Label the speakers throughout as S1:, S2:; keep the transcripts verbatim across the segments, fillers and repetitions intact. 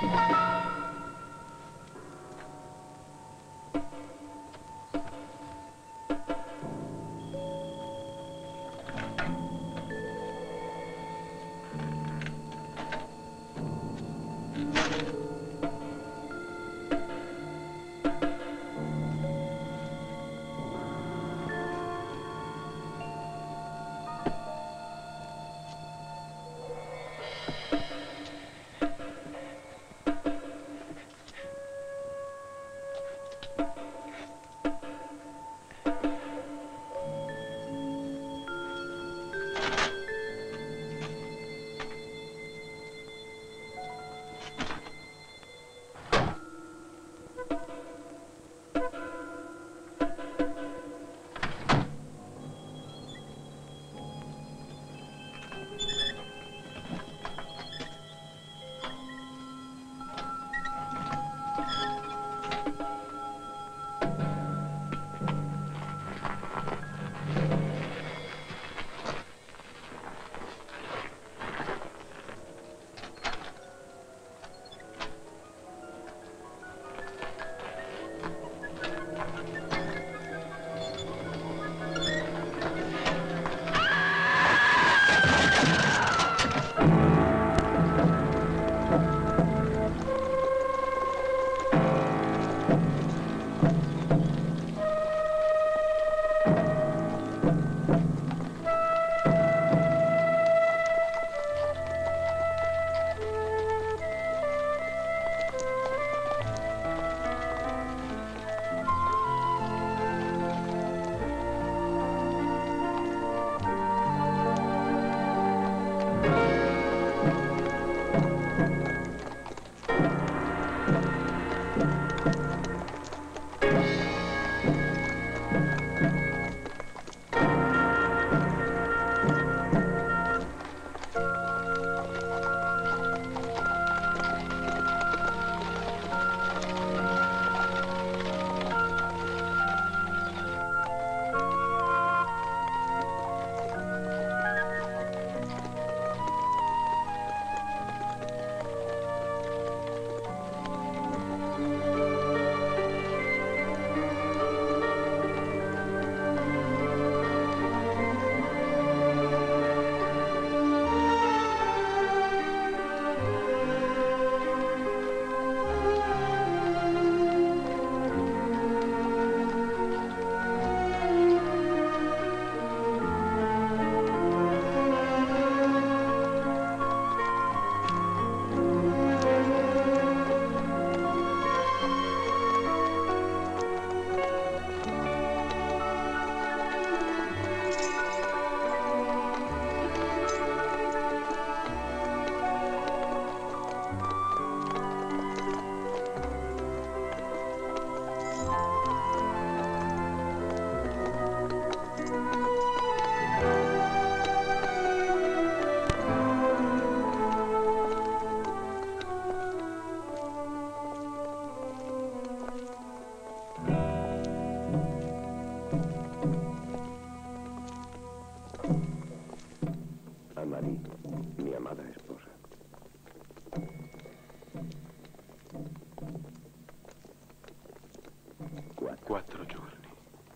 S1: Quattro giorni.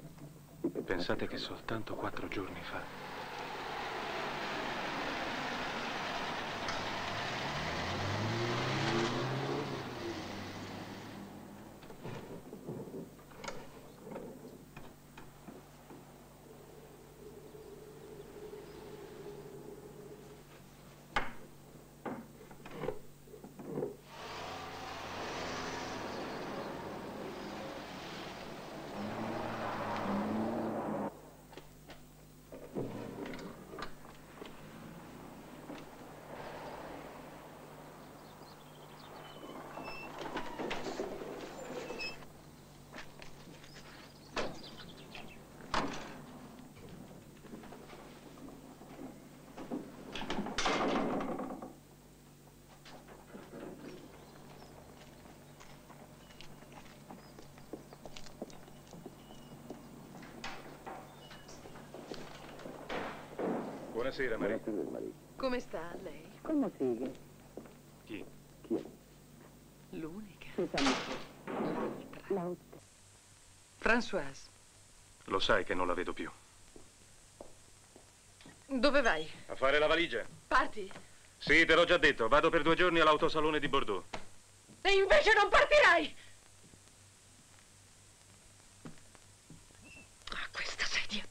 S1: Pensate che soltanto quattro giorni fa... Buonasera, Marie.
S2: Buonasera, Marie.
S3: Come sta lei?
S2: Come sigue?
S1: Chi?
S2: Chi è? L'altra.
S3: Françoise.
S1: Lo sai che non la vedo più.
S3: Dove vai?
S1: A fare la valigia.
S3: Parti?
S1: Sì, te l'ho già detto. Vado per due giorni all'autosalone di Bordeaux.
S3: E invece non partirai! Ah, questa sedia.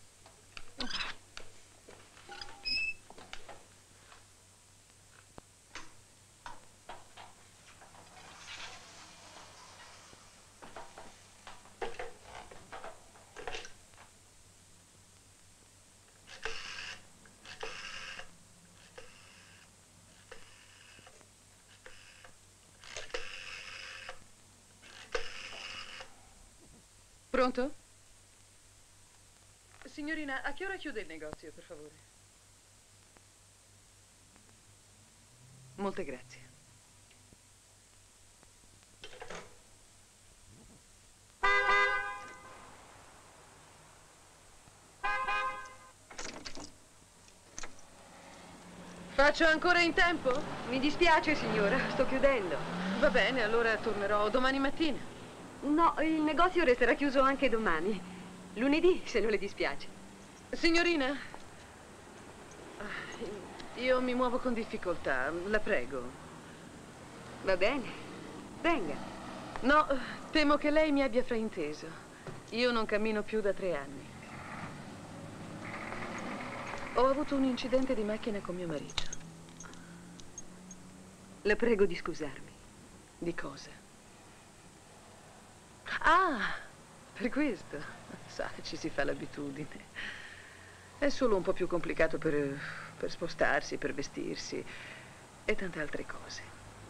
S3: Pronto? Signorina, a che ora chiude il negozio, per favore? Molte grazie. Faccio ancora in tempo?
S2: Mi dispiace, signora, sto chiudendo.
S3: Va bene, allora tornerò domani mattina.
S2: No, il negozio resterà chiuso anche domani. Lunedì, se non le dispiace.
S3: Signorina, io mi muovo con difficoltà, la prego.
S2: Va bene, venga.
S3: No, temo che lei mi abbia frainteso. Io non cammino più da tre anni. Ho avuto un incidente di macchina con mio marito.
S2: La prego di scusarmi.
S3: Di cosa? Ah, per questo. Sa, ci si fa l'abitudine. È solo un po' più complicato per, per spostarsi, per vestirsi e tante altre cose.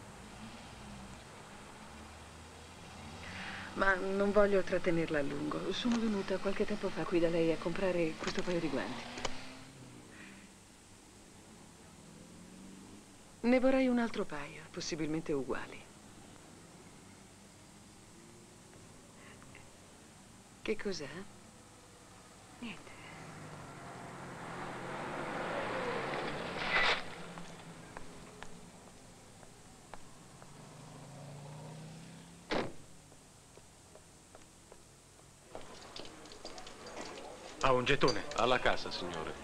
S3: Ma non voglio trattenerla a lungo. Sono venuta qualche tempo fa qui da lei a comprare questo paio di guanti. Ne vorrei un altro paio, possibilmente uguali. Che cos'è?
S2: Niente.
S1: Ha un gettone?
S4: Alla casa, signore.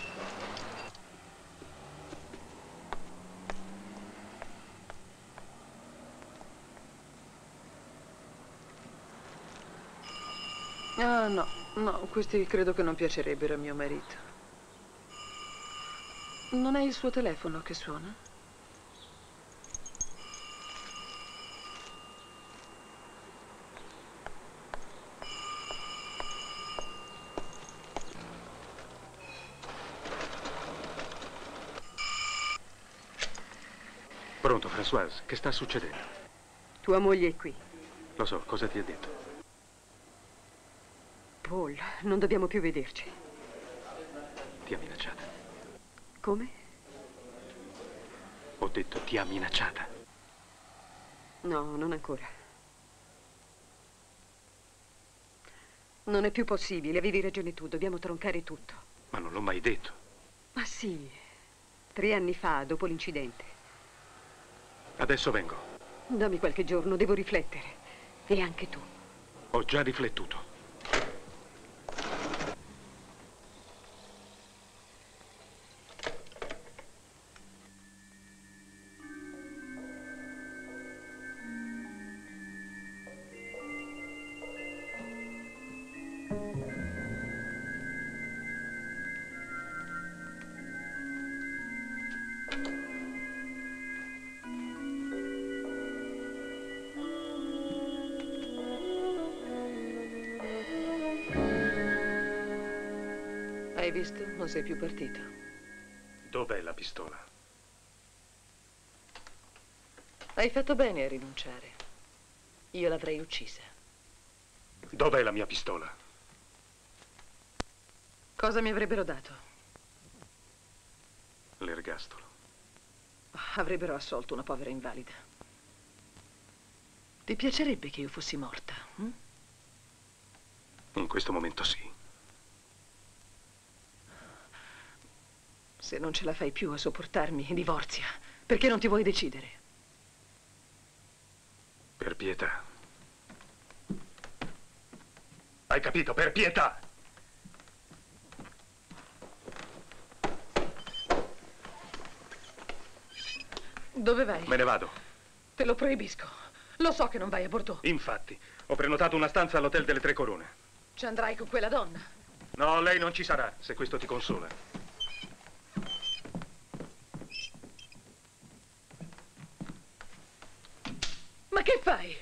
S3: Ah, no, no, questi credo che non piacerebbero a mio marito. Non è il suo telefono che suona?
S1: Pronto, Françoise, che sta succedendo?
S2: Tua moglie è qui.
S1: Lo so, cosa ti ha detto?
S2: Paul, non dobbiamo più vederci.
S1: Ti ha minacciata.
S2: Come?
S1: Ho detto ti ha minacciata.
S2: No, non ancora. Non è più possibile, avevi ragione tu, dobbiamo troncare tutto.
S1: Ma non l'ho mai detto.
S2: Ma sì, tre anni fa, dopo l'incidente.
S1: Adesso vengo.
S2: Dammi qualche giorno, devo riflettere. E anche tu.
S1: Ho già riflettuto.
S3: Hai visto? Non sei più partito.
S1: Dov'è la pistola?
S3: Hai fatto bene a rinunciare. Io l'avrei uccisa.
S1: Dov'è la mia pistola?
S3: Cosa mi avrebbero dato?
S1: L'ergastolo.
S3: Avrebbero assolto una povera invalida. Ti piacerebbe che io fossi morta? Hm?
S1: In questo momento sì.
S3: Se non ce la fai più a sopportarmi, divorzia. Perché non ti vuoi decidere?
S1: Per pietà. Hai capito? Per pietà!
S3: Dove vai?
S1: Me ne vado.
S3: Te lo proibisco. Lo so che non vai a Bordeaux.
S1: Infatti, ho prenotato una stanza all'Hotel delle Tre Corone.
S3: Ci andrai con quella donna.
S1: No, lei non ci sarà, se questo ti consola.
S3: Ma che fai?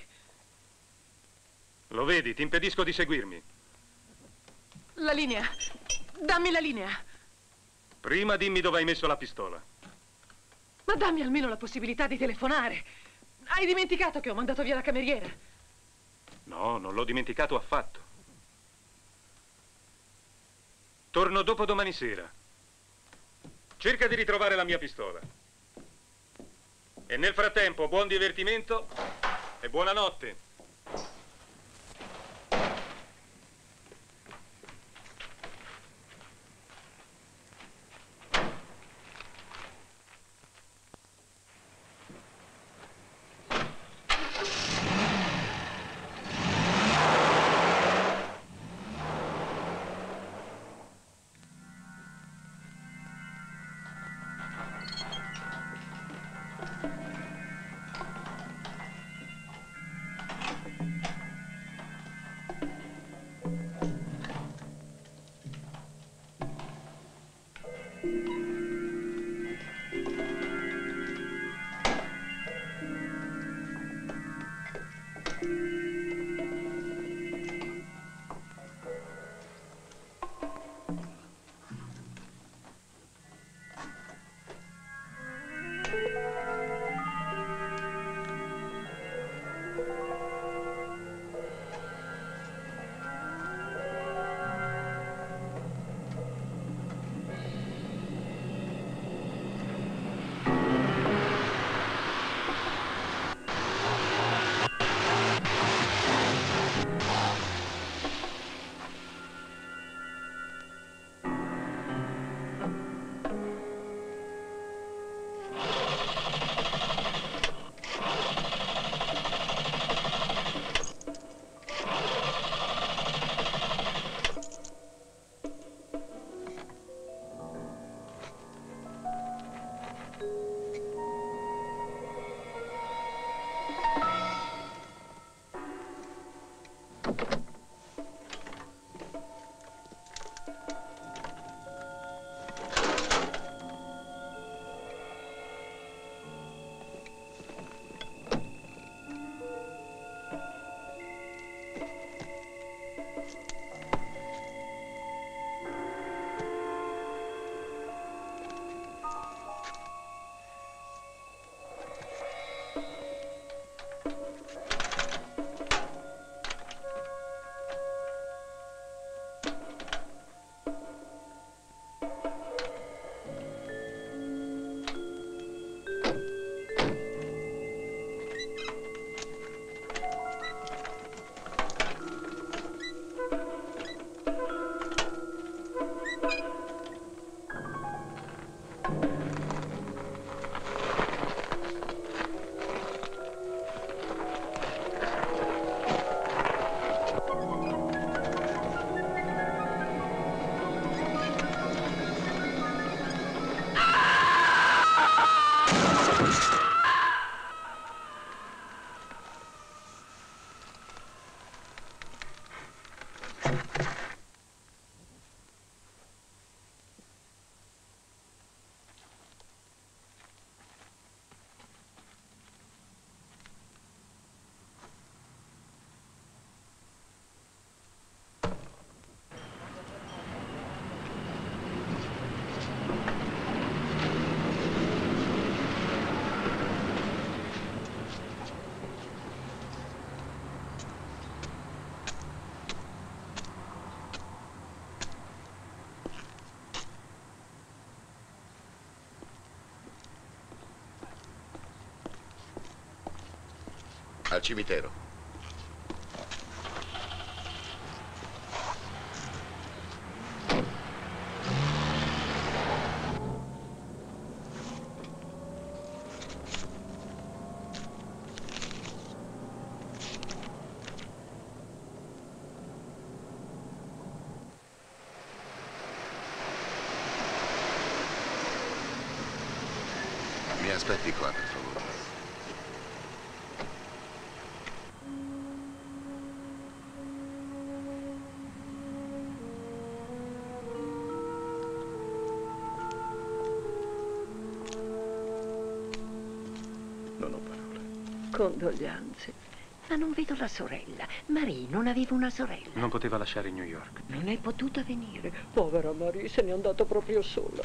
S1: Lo vedi, ti impedisco di seguirmi.
S3: La linea. Dammi la linea.
S1: Prima dimmi dove hai messo la pistola.
S3: Ma dammi almeno la possibilità di telefonare. Hai dimenticato che ho mandato via la cameriera?
S1: No, non l'ho dimenticato affatto. Torno dopo domani sera. Cerca di ritrovare la mia pistola. E nel frattempo, buon divertimento e buonanotte.
S4: Al cimitero. Aspetti qua, per favore.
S5: Non ho parole.
S6: Condoglianze. Ma non vedo la sorella. Marie non aveva una sorella.
S1: Non poteva lasciare New York.
S6: Non è potuta venire. Povera Marie, se n'è andata proprio sola.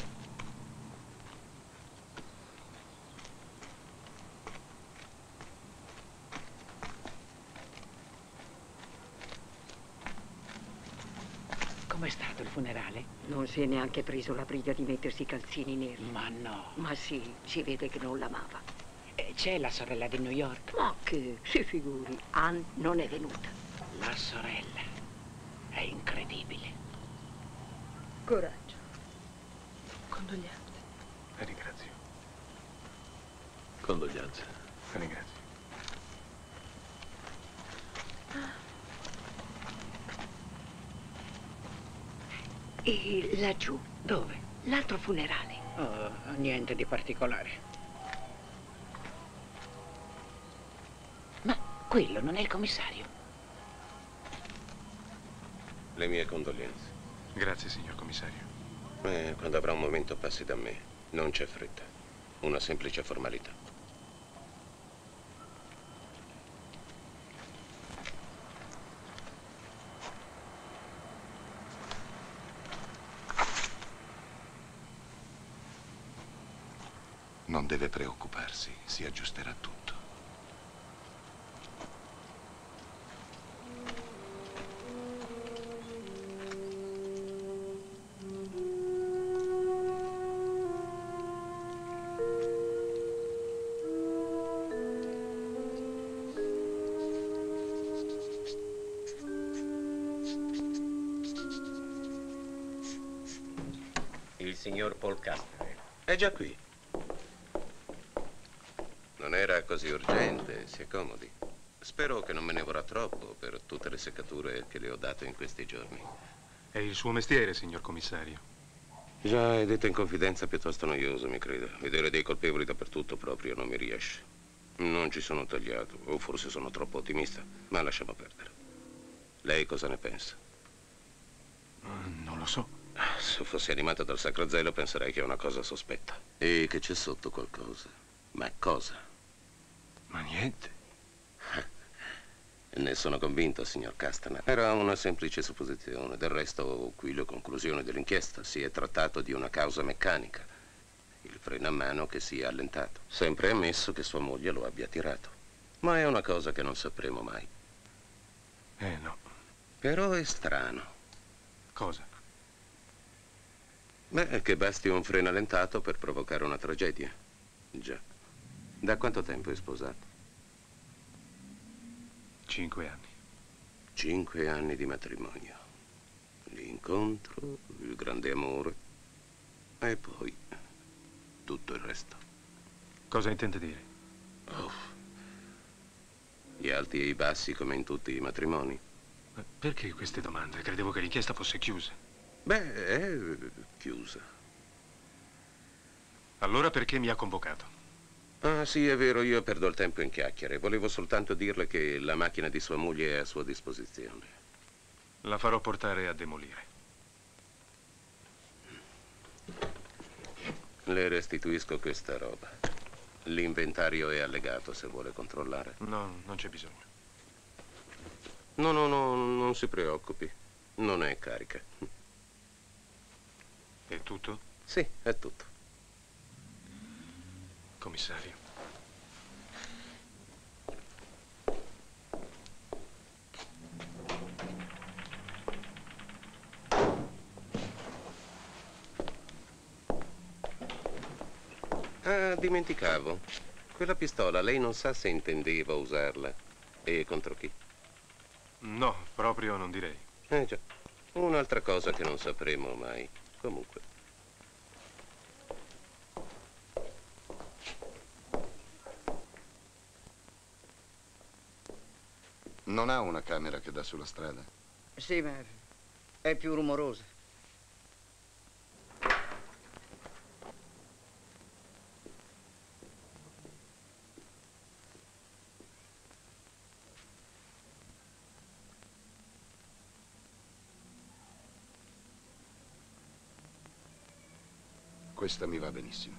S7: Com'è stato il funerale?
S6: Non si è neanche preso la briga di mettersi i calzini neri.
S7: Ma no.
S6: Ma sì, si vede che non l'amava.
S7: Eh, C'è la sorella di New York?
S6: Ma che, si figuri, Ann non è venuta.
S7: La sorella. È incredibile.
S3: Coraggio. Condoglianze.
S5: La ringrazio. Condoglianze. La ringrazio.
S6: E laggiù, dove? L'altro funerale.
S7: Oh, niente di particolare. Ma quello non è il commissario?
S8: Le mie condoglianze.
S1: Grazie, signor commissario.
S8: Eh, quando avrà un momento passi da me. Non c'è fretta. Una semplice formalità.
S4: Non deve preoccuparsi, si aggiusterà tutto.
S8: Il signor Paul Casper. È già qui. Non era così urgente, si accomodi. Spero che non me ne vorrà troppo per tutte le seccature che le ho dato in questi giorni.
S1: È il suo mestiere, signor commissario.
S8: Già, è detto in confidenza piuttosto noioso, mi creda. Vedere dei colpevoli dappertutto proprio non mi riesce. Non ci sono tagliato, o forse sono troppo ottimista, ma lasciamo perdere. Lei cosa ne pensa?
S1: Uh, non lo so.
S8: Se fossi animato dal sacro zelo penserei che è una cosa sospetta. E che c'è sotto qualcosa. Ma cosa?
S1: Ma niente.
S8: Ne sono convinto, signor Castaner. Era una semplice supposizione. Del resto, qui le conclusioni dell'inchiesta. Si è trattato di una causa meccanica. Il freno a mano che si è allentato. Sempre ammesso che sua moglie lo abbia tirato. Ma è una cosa che non sapremo mai.
S1: Eh, no.
S8: Però è strano.
S1: Cosa?
S8: Beh, che basti un freno allentato per provocare una tragedia. Già. Da quanto tempo è sposato?
S1: Cinque anni.
S8: Cinque anni di matrimonio. L'incontro, il grande amore e poi tutto il resto.
S1: Cosa intende dire?
S8: Oh. Gli alti e i bassi come in tutti i matrimoni.
S1: Ma perché queste domande? Credevo che l'inchiesta fosse chiusa.
S8: Beh, è chiusa.
S1: Allora perché mi ha convocato?
S8: Ah, sì, è vero, io perdo il tempo in chiacchiere. Volevo soltanto dirle che la macchina di sua moglie è a sua disposizione.
S1: La farò portare a demolire.
S8: Le restituisco questa roba. L'inventario è allegato se vuole controllare.
S1: No, non c'è bisogno.
S8: No, no, no, non si preoccupi. Non è carica.
S1: È tutto?
S8: Sì, è tutto.
S1: Commissario.
S8: Ah, dimenticavo. Quella pistola, lei non sa se intendeva usarla. E contro chi?
S1: No, proprio non direi.
S8: Eh già. Un'altra cosa che non sapremo mai. Comunque.
S4: Non ha una camera che dà sulla strada?
S3: Sì, ma è più rumorosa.
S4: Questa mi va benissimo.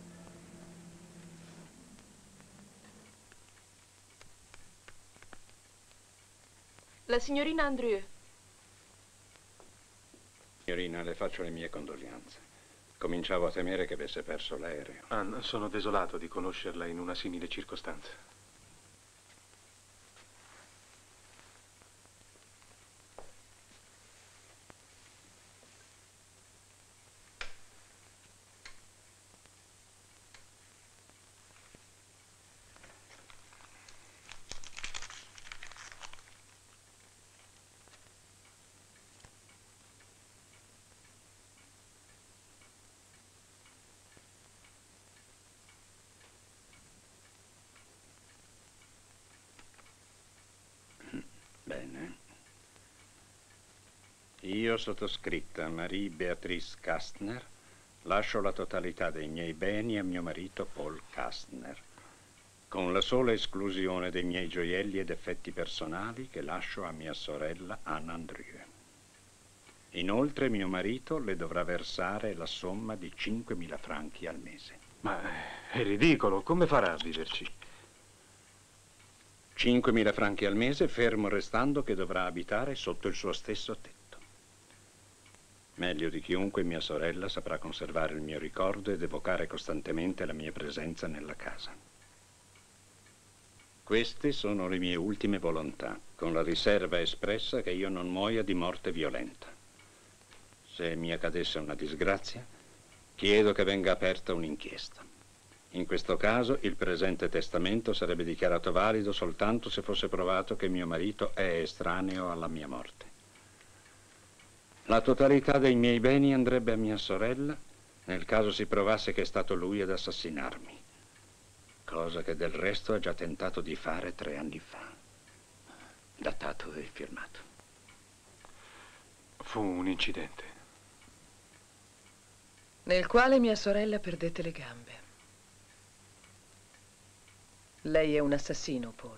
S9: La signorina Andrieux.
S10: Signorina, le faccio le mie condoglianze. Cominciavo a temere che avesse perso l'aereo.
S5: Anne, sono desolato di conoscerla in una simile circostanza.
S10: Bene. Io, sottoscritta Marie Beatrice Kastner, lascio la totalità dei miei beni a mio marito Paul Kastner, con la sola esclusione dei miei gioielli ed effetti personali che lascio a mia sorella Anne Andrieux. Inoltre mio marito le dovrà versare la somma di cinquemila franchi al mese.
S5: Ma è ridicolo, come farà a viverci?
S10: cinquemila franchi al mese, fermo restando che dovrà abitare sotto il suo stesso tetto. Meglio di chiunque mia sorella saprà conservare il mio ricordo ed evocare costantemente la mia presenza nella casa. Queste sono le mie ultime volontà, con la riserva espressa che io non muoia di morte violenta. Se mi accadesse una disgrazia, chiedo che venga aperta un'inchiesta. In questo caso il presente testamento sarebbe dichiarato valido soltanto se fosse provato che mio marito è estraneo alla mia morte. La totalità dei miei beni andrebbe a mia sorella nel caso si provasse che è stato lui ad assassinarmi, cosa che del resto ha già tentato di fare tre anni fa. Datato e firmato.
S5: Fu un incidente.
S3: Nel quale mia sorella perdette le gambe. Lei è un assassino, Paul.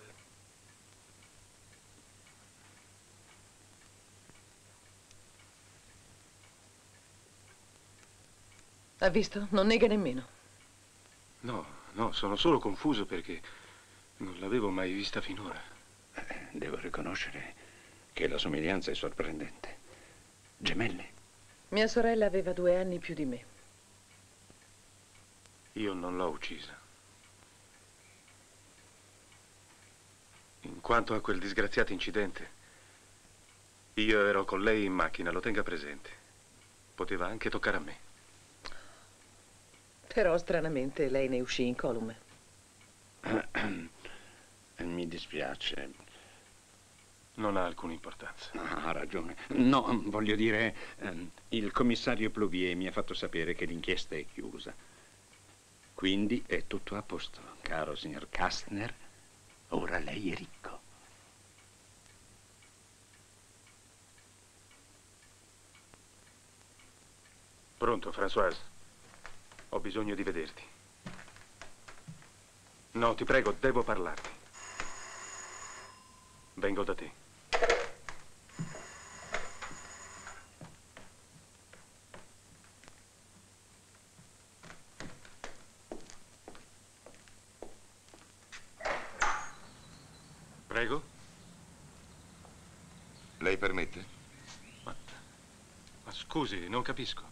S3: Ha visto? Non nega nemmeno.
S5: No, no, sono solo confuso perché non l'avevo mai vista finora.
S10: Eh, devo riconoscere che la somiglianza è sorprendente. Gemelle?
S3: Mia sorella aveva due anni più di me.
S5: Io non l'ho uccisa. In quanto a quel disgraziato incidente, io ero con lei in macchina, lo tenga presente. Poteva anche toccare a me.
S3: Però stranamente lei ne uscì incolume.
S10: Mi dispiace.
S5: Non ha alcuna importanza.
S10: No, ha ragione. No, voglio dire, ehm, il commissario Plouvier mi ha fatto sapere che l'inchiesta è chiusa. Quindi è tutto a posto, caro signor Kastner. Ora lei è ricco.
S5: Pronto, Françoise? Ho bisogno di vederti. No, ti prego, devo parlarti. Vengo da te. Prego?
S4: Lei permette?
S5: Ma, ma scusi, non capisco.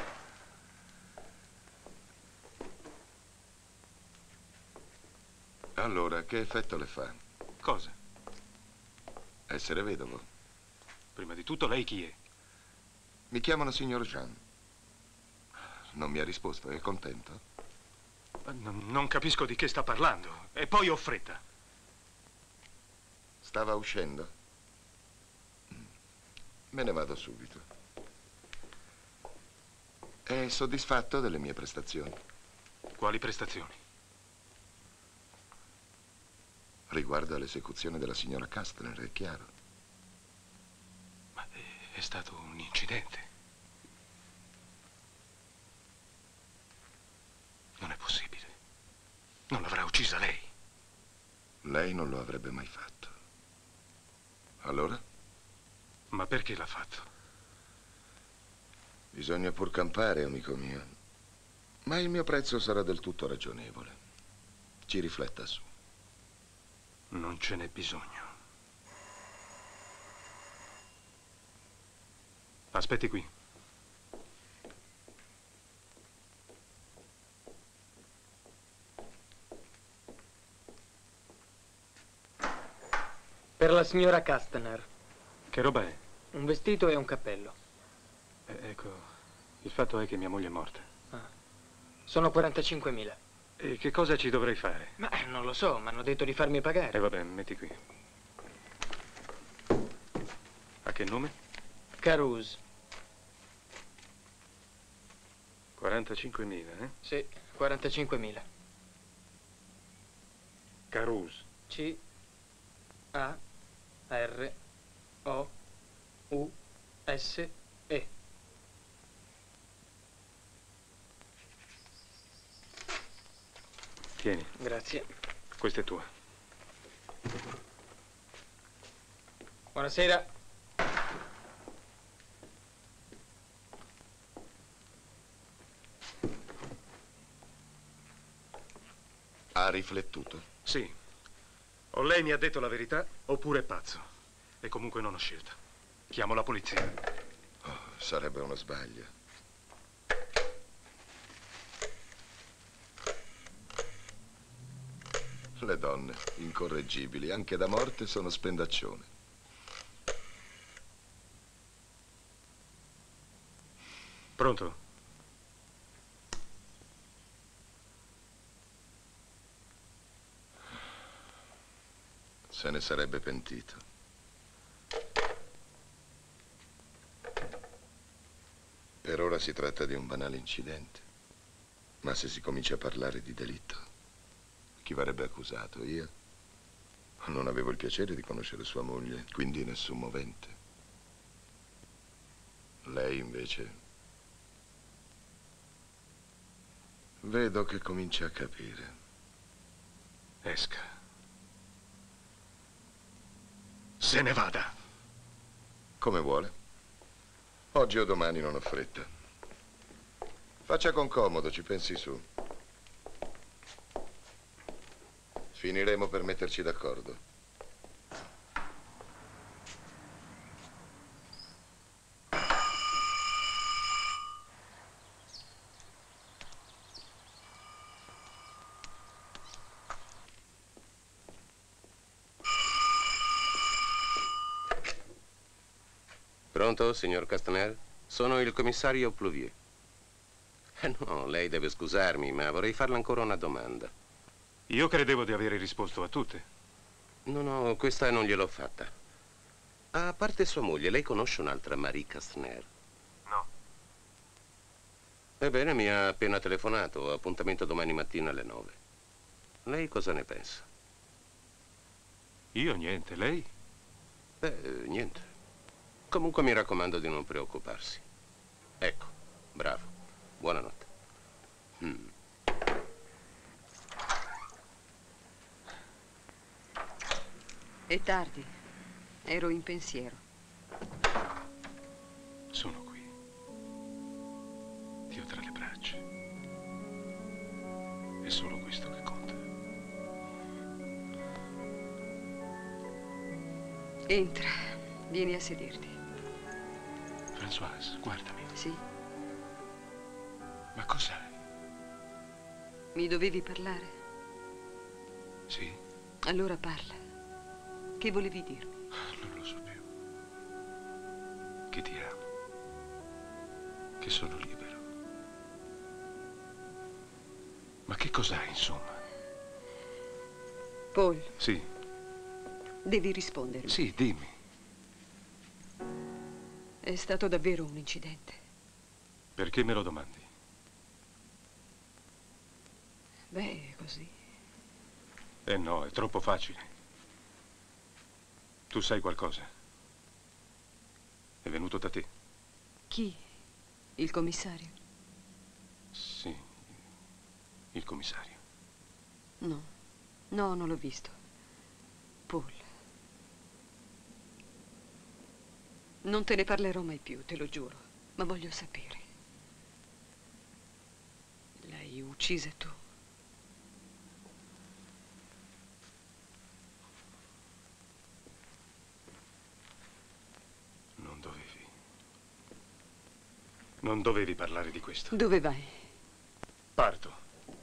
S4: Allora, che effetto le fa?
S5: Cosa?
S4: Essere vedovo.
S5: Prima di tutto, lei chi è?
S4: Mi chiamano signor Jean. Non mi ha risposto, è contento?
S5: Non, non capisco di che sta parlando. E poi ho fretta.
S4: Stava uscendo? Me ne vado subito. È soddisfatto delle mie prestazioni?
S5: Quali prestazioni?
S4: Riguardo all'esecuzione della signora Kastner, è chiaro.
S5: Ma è, è stato un incidente. Non è possibile. Non l'avrà uccisa lei.
S4: Lei non lo avrebbe mai fatto. Allora?
S5: Ma perché l'ha fatto?
S4: Bisogna pur campare, amico mio. Ma il mio prezzo sarà del tutto ragionevole. Ci rifletta su.
S5: Non ce n'è bisogno. Aspetti qui.
S11: Per la signora Castaner.
S5: Che roba è?
S11: Un vestito e un cappello.
S5: Eh, ecco, il fatto è che mia moglie è morta.
S11: Ah. Sono quarantacinquemila.
S5: E che cosa ci dovrei fare?
S11: Ma non lo so, mi hanno detto di farmi pagare.
S5: E eh, vabbè, metti qui. A che nome?
S11: Carus.
S5: quarantacinquemila, eh?
S11: Sì, quarantacinquemila.
S5: Carus.
S11: C A R O U S E.
S5: Tieni.
S11: Grazie.
S5: Questa è tua.
S11: Buonasera.
S4: Ha riflettuto?
S5: Sì. O lei mi ha detto la verità, oppure è pazzo. E comunque non ho scelta. Chiamo la polizia.
S4: Oh, sarebbe uno sbaglio. Le donne, incorreggibili, anche da morte, sono spendaccione.
S5: Pronto?
S4: Se ne sarebbe pentito. Per ora si tratta di un banale incidente. Ma se si comincia a parlare di delitto, chi verrebbe accusato? Io? Non avevo il piacere di conoscere sua moglie, quindi nessun movente. Lei invece... Vedo che comincia a capire.
S5: Esca. Se ne vada.
S4: Come vuole. Oggi o domani non ho fretta. Faccia con comodo, ci pensi su. Finiremo per metterci d'accordo.
S8: Pronto, signor Castaner? Sono il commissario Plouvier. Eh no, lei deve scusarmi, ma vorrei farle ancora una domanda.
S5: Io credevo di avere risposto a tutte.
S8: No, no, questa non gliel'ho fatta. A parte sua moglie, lei conosce un'altra Marie Castaner?
S5: No.
S8: Ebbene, mi ha appena telefonato. Appuntamento domani mattina alle nove. Lei cosa ne pensa?
S5: Io niente, lei?
S8: Beh, niente. Comunque mi raccomando di non preoccuparsi. Ecco, bravo. Buonanotte. Mm.
S2: È tardi. Ero in pensiero.
S5: Sono qui. Ti ho tra le braccia. È solo questo che conta.
S2: Entra. Vieni a sederti.
S5: Françoise, guardami.
S2: Sì?
S5: Ma cos'hai?
S2: Mi dovevi parlare?
S5: Sì?
S2: Allora parla. Che volevi dirmi?
S5: Non lo so più. Che ti amo. Che sono libero. Ma che cos'hai, insomma?
S2: Paul.
S5: Sì.
S2: Devi rispondermi.
S5: Sì, dimmi.
S2: È stato davvero un incidente.
S5: Perché me lo domandi?
S2: Beh, è così.
S5: Eh no, è troppo facile. Tu sai qualcosa? È venuto da te?
S2: Chi? Il commissario?
S5: Sì, il commissario.
S2: No, no, non l'ho visto. Paul. Non te ne parlerò mai più, te lo giuro, ma voglio sapere. Lei...
S3: hai uccise tu.
S5: Non dovevi. Non dovevi parlare di questo.
S3: Dove vai?
S5: Parto.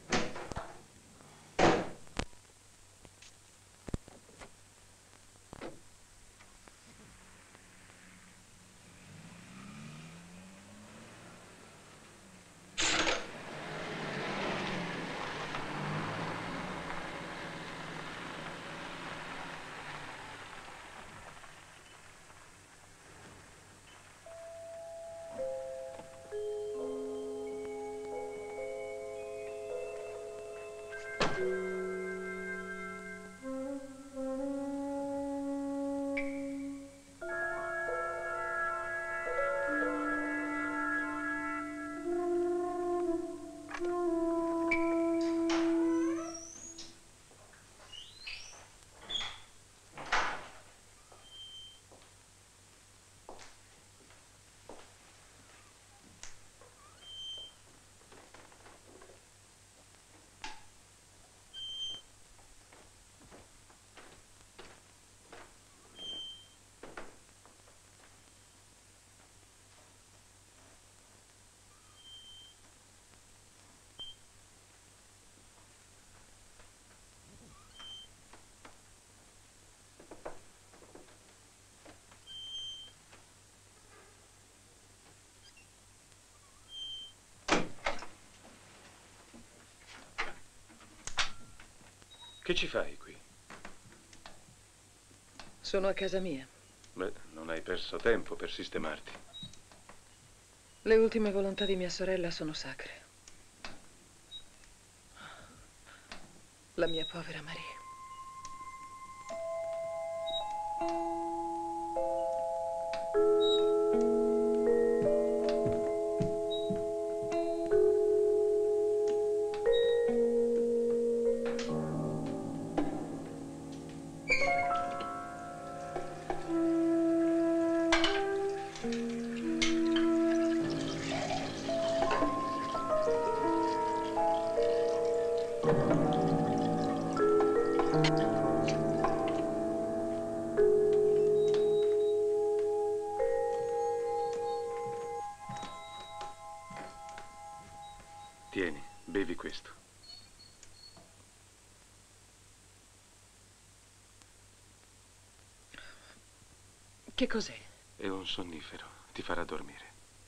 S5: Che ci fai qui?
S3: Sono a casa mia.
S5: Beh, non hai perso tempo per sistemarti.
S3: Le ultime volontà di mia sorella sono sacre. La mia povera Maria.
S5: Tieni, bevi questo.
S3: Che cos'è?
S5: È un sonnifero, ti farà dormire.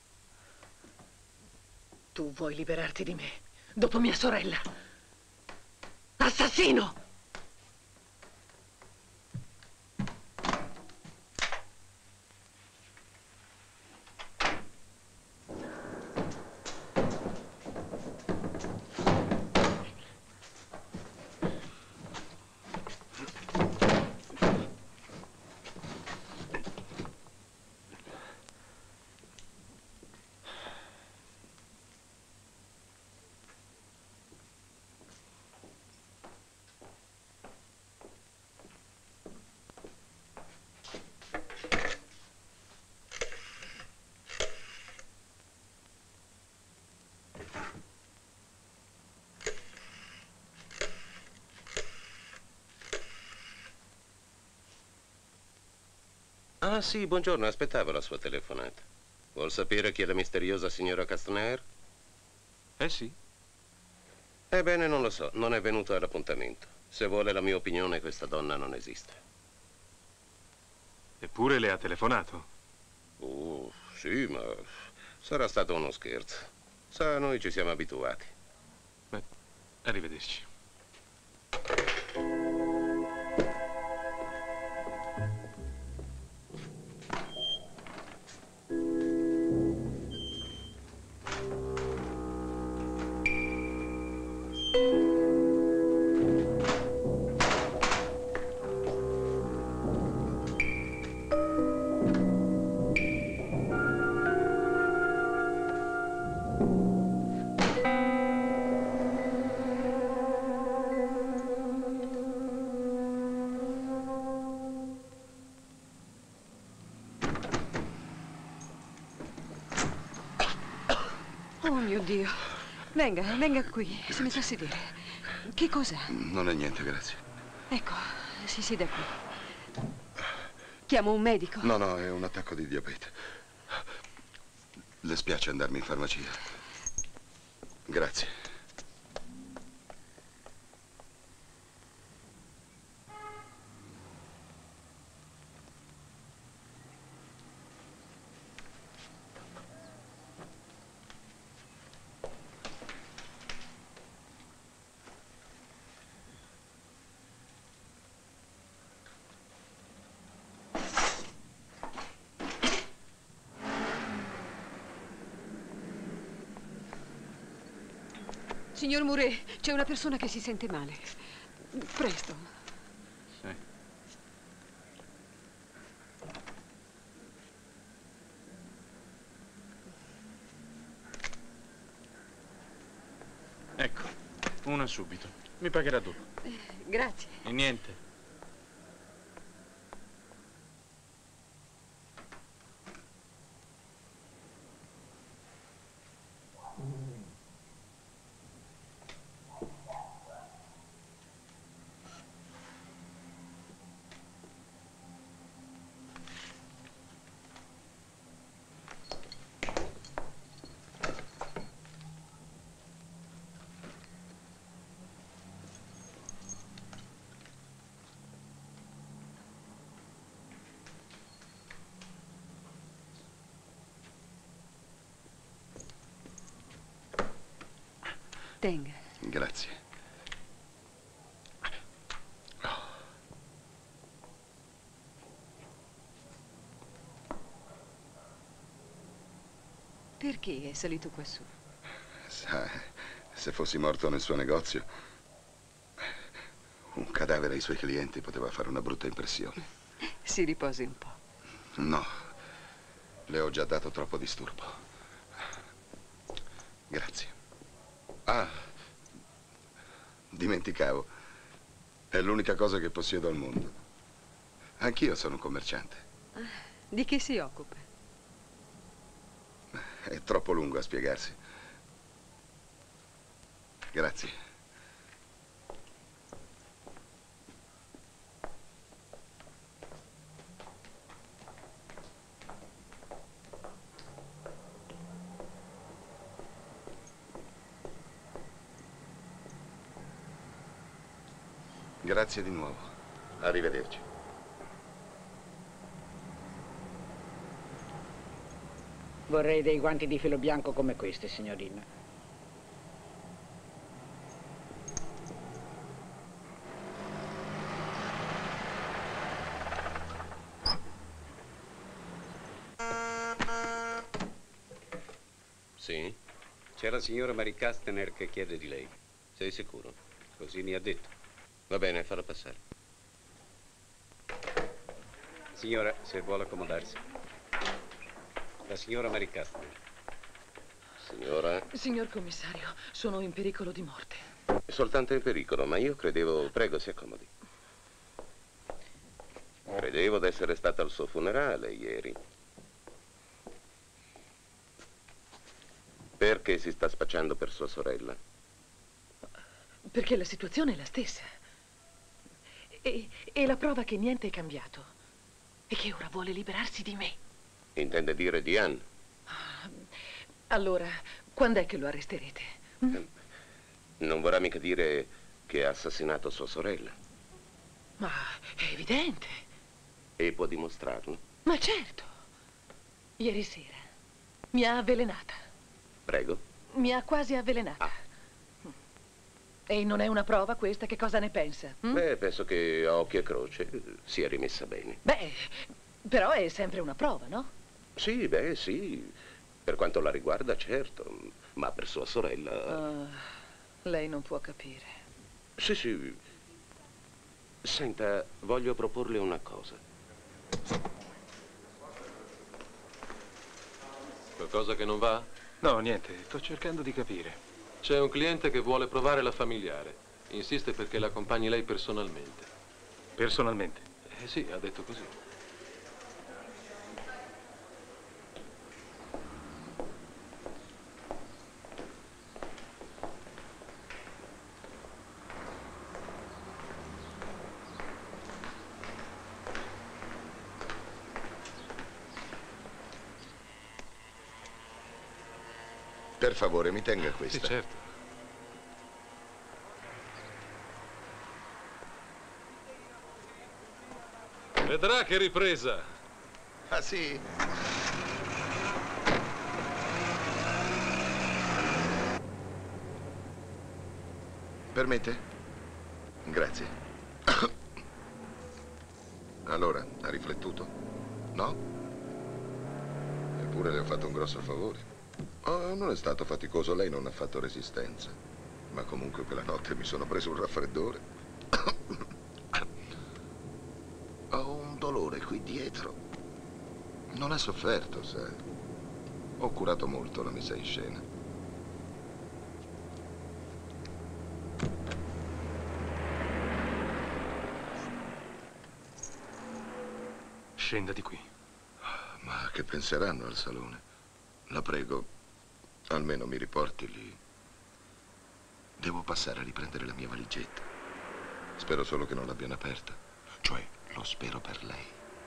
S3: Tu vuoi liberarti di me, dopo mia sorella? Assassino!
S8: Ah sì, buongiorno, aspettavo la sua telefonata. Vuol sapere chi è la misteriosa signora Castaner?
S5: Eh sì.
S8: Ebbene, non lo so, non è venuto all'appuntamento. Se vuole la mia opinione, questa donna non esiste.
S5: Eppure le ha telefonato?
S8: Uh, sì, ma sarà stato uno scherzo. Sa, noi ci siamo abituati.
S5: Beh, arrivederci.
S3: Oh mio Dio.
S2: Venga, venga qui, si metta a sedere. Che cos'ha?
S4: Non è niente, grazie.
S2: Ecco, si sieda qui. Chiamo un medico?
S4: No, no, è un attacco di diabete. Le spiace andarmi in farmacia? Grazie.
S2: Signor Mouret, c'è una persona che si sente male. Presto.
S10: Sì.
S12: Ecco, una subito. Mi pagherà dopo.
S2: Eh, grazie.
S12: E niente.
S2: Tenga.
S4: Grazie.
S2: Perché è salito quassù?
S4: Sa, se fossi morto nel suo negozio, un cadavere ai suoi clienti poteva fare una brutta impressione.
S2: Si riposi un po'.
S4: No, le ho già dato troppo disturbo. Grazie. Ah, dimenticavo. È l'unica cosa che possiedo al mondo. Anch'io sono un commerciante.
S2: Di che si occupa?
S4: È troppo lungo a spiegarsi. Grazie. Grazie di nuovo. Arrivederci.
S7: Vorrei dei guanti di filo bianco come questi, signorina.
S8: Sì?
S10: C'è la signora Mary Castaner che chiede di lei.
S8: Sei sicuro?
S10: Così mi ha detto.
S8: Va bene, farò passare.
S10: Signora, se vuole accomodarsi. La signora Mary Castaner.
S8: Signora?
S13: Signor commissario, sono in pericolo di morte.
S8: È soltanto in pericolo, ma io credevo... Prego, si accomodi. Credevo d'essere stata al suo funerale ieri. Perché si sta spacciando per sua sorella?
S13: Perché la situazione è la stessa. E, e la prova che niente è cambiato. E che ora vuole liberarsi di me.
S8: Intende dire di Anne?
S13: Allora, quando è che lo arresterete? Mm?
S8: Non vorrà mica dire che ha assassinato sua sorella.
S13: Ma è evidente.
S8: E può dimostrarlo?
S13: Ma certo. Ieri sera mi ha avvelenata.
S8: Prego?
S13: Mi ha quasi avvelenata.
S8: Ah.
S13: E non è una prova questa? Che cosa ne pensa? Mm?
S8: Beh, penso che a occhio e croce sia rimessa bene.
S13: Beh, però è sempre una prova, no?
S8: Sì, beh, sì. Per quanto la riguarda, certo. Ma per sua sorella...
S13: Uh, lei non può capire.
S8: Sì, sì. Senta, voglio proporle una cosa.
S14: Qualcosa che non va?
S5: No, niente. Sto cercando di capire.
S14: C'è un cliente che vuole provare la familiare. Insiste perché la accompagni lei personalmente.
S5: Personalmente?
S14: Eh sì, ha detto così.
S4: Per favore, mi tenga questa.
S14: Sì, certo. Vedrà che ripresa.
S4: Ah, sì? Permette? Grazie. Allora, ha riflettuto? No? Eppure le ho fatto un grosso favore. Oh, non è stato faticoso, lei non ha fatto resistenza. Ma comunque quella notte mi sono preso un raffreddore. Ho un dolore qui dietro. Non ha sofferto, sai. Ho curato molto la messa in scena.
S1: Scenda di qui.
S4: Ma che penseranno al salone? La prego, almeno mi riporti lì. Devo passare a riprendere la mia valigetta. Spero solo che non l'abbiano aperta. Cioè, lo spero per lei.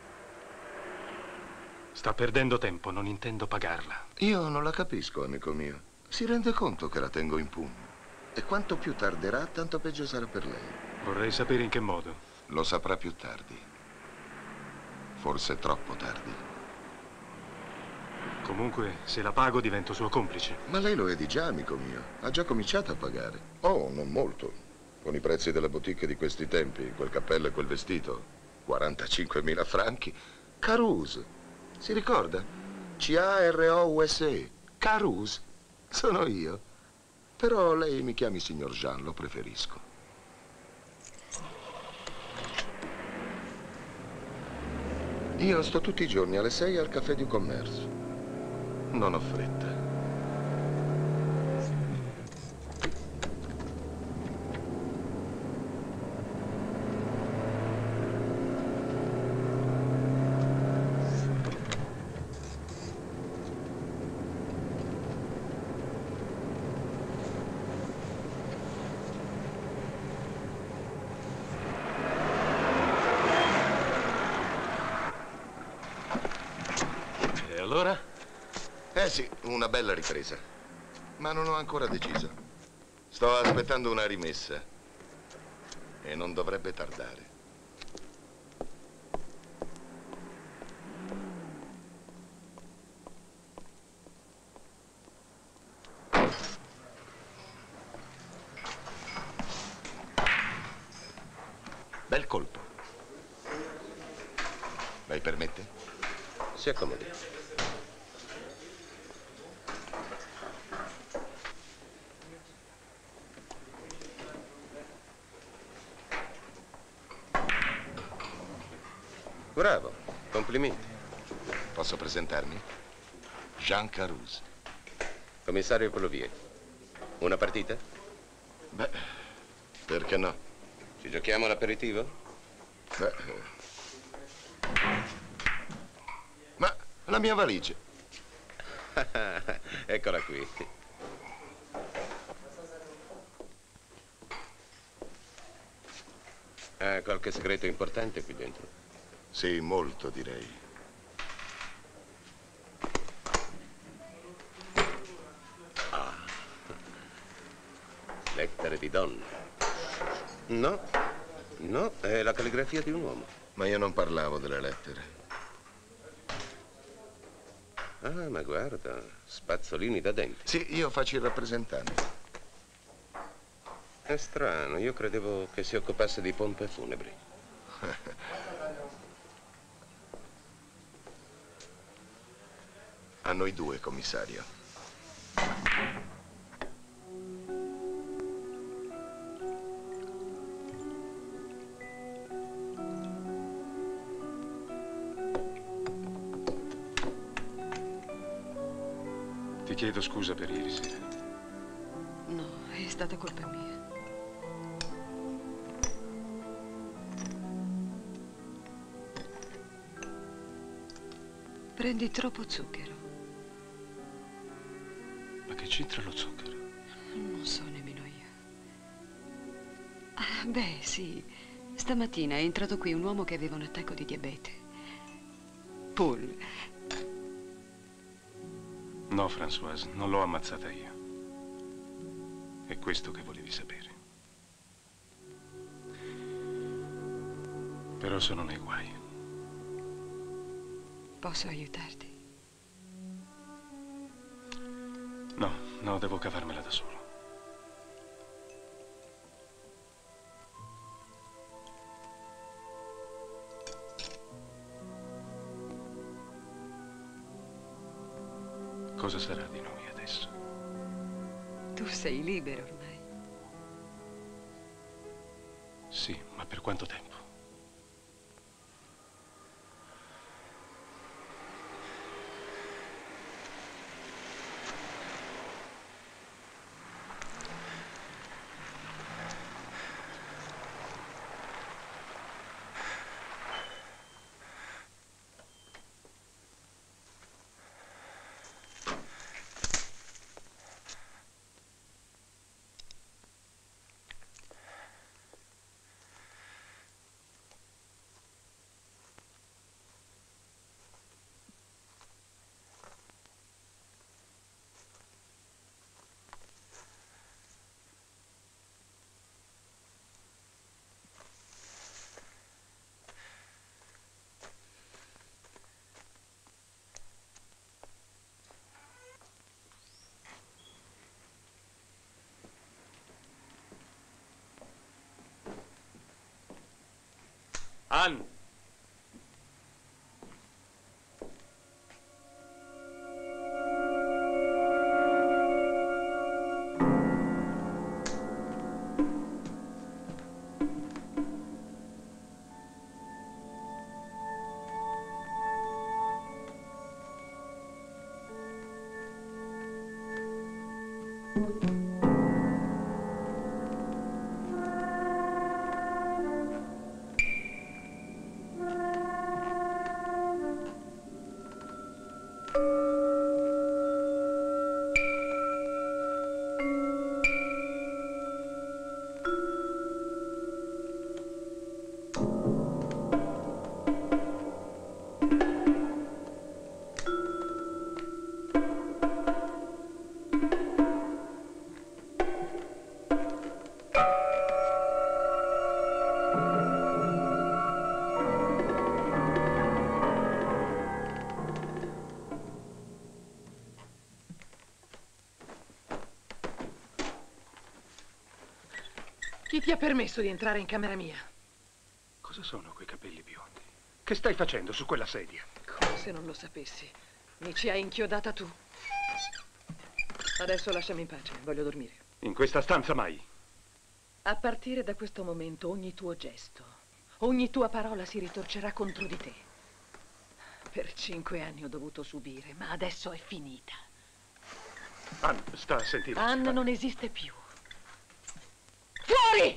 S1: Sta perdendo tempo, non intendo pagarla.
S4: Io non la capisco, amico mio. Si rende conto che la tengo in pugno. E quanto più tarderà, tanto peggio sarà per lei.
S1: Vorrei sapere in che modo.
S4: Lo saprà più tardi. Forse troppo tardi.
S1: Comunque, se la pago divento suo complice.
S4: Ma lei lo è di già, amico mio. Ha già cominciato a pagare. Oh, non molto. Con i prezzi della boutique di questi tempi, quel cappello e quel vestito, quarantacinquemila franchi. Carus. Si ricorda? C A R O U S E. Carus. Sono io. Però lei mi chiami signor Jean, lo preferisco. Io sto tutti i giorni alle sei al caffè di commercio. Non ho fretta. Eh sì, una bella ripresa. Ma non ho ancora deciso. Sto aspettando una rimessa. E non dovrebbe tardare. Bel colpo. Lei permette?
S8: Si accomodi. Bravo, complimenti.
S4: Posso presentarmi? Jean Carus.
S8: Commissario Colovier. Una partita?
S4: Beh, perché no?
S8: Ci giochiamo l'aperitivo?
S4: Beh. Ma la mia valigia.
S8: Eccola qui. Ha qualche segreto importante qui dentro?
S4: Sì, molto direi.
S8: Ah. Lettere di donna. No, no, è la calligrafia di un uomo.
S4: Ma io non parlavo delle lettere.
S8: Ah, ma guarda, spazzolini da denti.
S4: Sì, io faccio il rappresentante.
S8: È strano, io credevo che si occupasse di pompe funebri.
S4: A noi due, commissario.
S1: Ti chiedo scusa per ieri sera.
S2: No, è stata colpa mia. Prendi troppo zucchero.
S1: Ma che c'entra lo zucchero?
S2: Non so nemmeno io. Ah, beh, sì. Stamattina è entrato qui un uomo che aveva un attacco di diabete. Paul.
S5: No, Françoise, non l'ho ammazzata io. È questo che volevi sapere. Però sono nei guai.
S2: Posso aiutarti?
S5: No, no, devo cavarmela da solo. Cosa sarà di noi adesso?
S2: Tu sei libero ormai.
S5: Sì, ma per quanto tempo? Anne!
S13: Chi ti ha permesso di entrare in camera mia?
S5: Cosa sono quei capelli biondi? Che stai facendo su quella sedia?
S13: Come se non lo sapessi. Mi ci hai inchiodata tu. Adesso lasciami in pace, voglio dormire.
S5: In questa stanza mai.
S13: A partire da questo momento ogni tuo gesto, ogni tua parola si ritorcerà contro di te. Per cinque anni ho dovuto subire, ma adesso è finita.
S5: Anne, sta a sentire.
S13: Anne non esiste più. Fuori!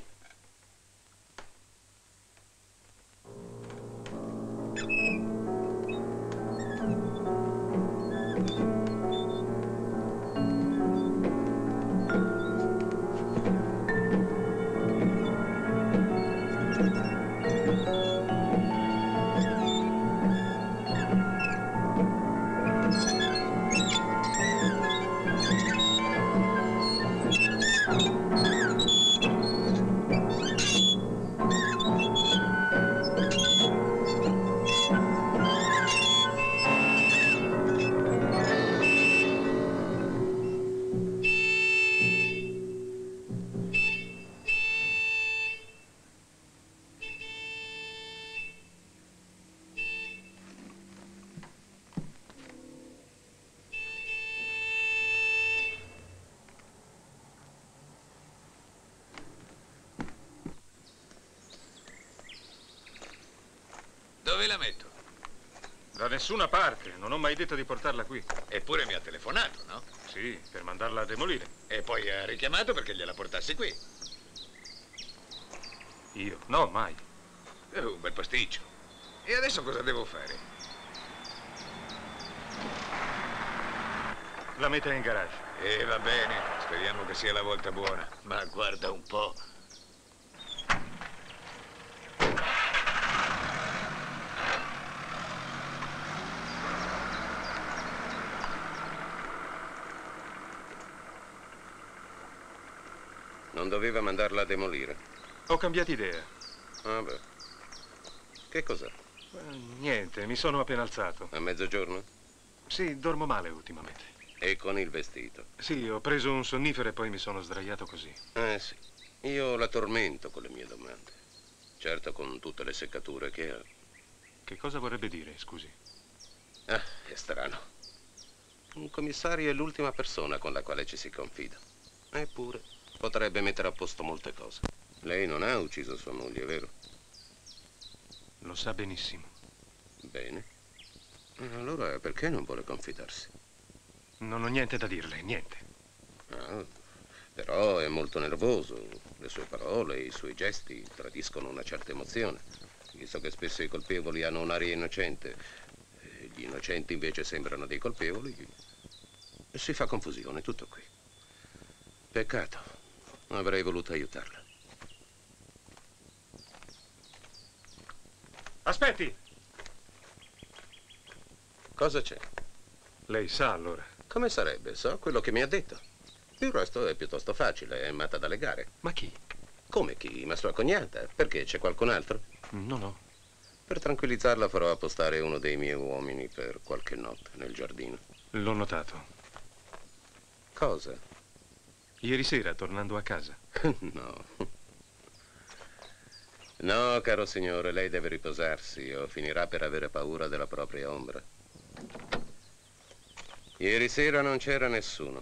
S15: Dove la metto?
S1: Da nessuna parte, non ho mai detto di portarla qui.
S15: Eppure mi ha telefonato, no?
S1: Sì, per mandarla a demolire.
S15: E poi ha richiamato perché gliela portassi qui.
S1: Io? No, mai.
S15: È un bel pasticcio. E adesso cosa devo fare?
S1: La metta in garage.
S15: E va bene, speriamo che sia la volta buona. Ma guarda un po'.
S8: Non doveva mandarla a demolire?
S5: Ho cambiato idea.
S8: Ah beh. Che cos'è?
S5: Eh, niente, mi sono appena alzato.
S8: A mezzogiorno?
S5: Sì, dormo male ultimamente.
S8: E con il vestito?
S5: Sì, ho preso un sonnifero e poi mi sono sdraiato così.
S8: Eh sì. Io la tormento con le mie domande. Certo, con tutte le seccature che ha.
S5: Che cosa vorrebbe dire, scusi?
S8: Ah, è strano. Un commissario è l'ultima persona con la quale ci si confida. Eppure, potrebbe mettere a posto molte cose. Lei non ha ucciso sua moglie, vero?
S5: Lo sa benissimo.
S8: Bene. Allora, perché non vuole confidarsi?
S5: Non ho niente da dirle, niente.
S8: Ah, però è molto nervoso. Le sue parole, i suoi gesti tradiscono una certa emozione. Visto che spesso i colpevoli hanno un'aria innocente, e gli innocenti invece sembrano dei colpevoli, si fa confusione, tutto qui. Peccato. Avrei voluto aiutarla.
S5: Aspetti!
S8: Cosa c'è?
S5: Lei sa allora?
S8: Come sarebbe? So quello che mi ha detto. Il resto è piuttosto facile, è amata da legare.
S5: Ma chi?
S8: Come chi? Ma sua cognata. Perché? C'è qualcun altro?
S5: No, no.
S8: Per tranquillizzarla farò appostare uno dei miei uomini per qualche notte nel giardino.
S5: L'ho notato.
S8: Cosa?
S5: Ieri sera, tornando a casa.
S8: No. No, caro signore, lei deve riposarsi o finirà per avere paura della propria ombra. Ieri sera non c'era nessuno.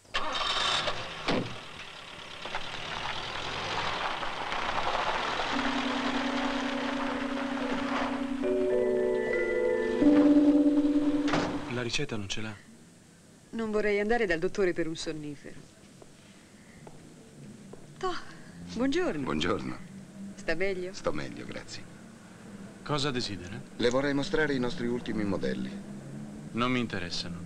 S12: La ricetta non ce l'ha?
S2: Non vorrei andare dal dottore per un sonnifero. Toh, buongiorno.
S4: Buongiorno.
S2: Sta meglio?
S4: Sto meglio, grazie.
S12: Cosa desidera?
S4: Le vorrei mostrare i nostri ultimi modelli.
S12: Non mi interessano.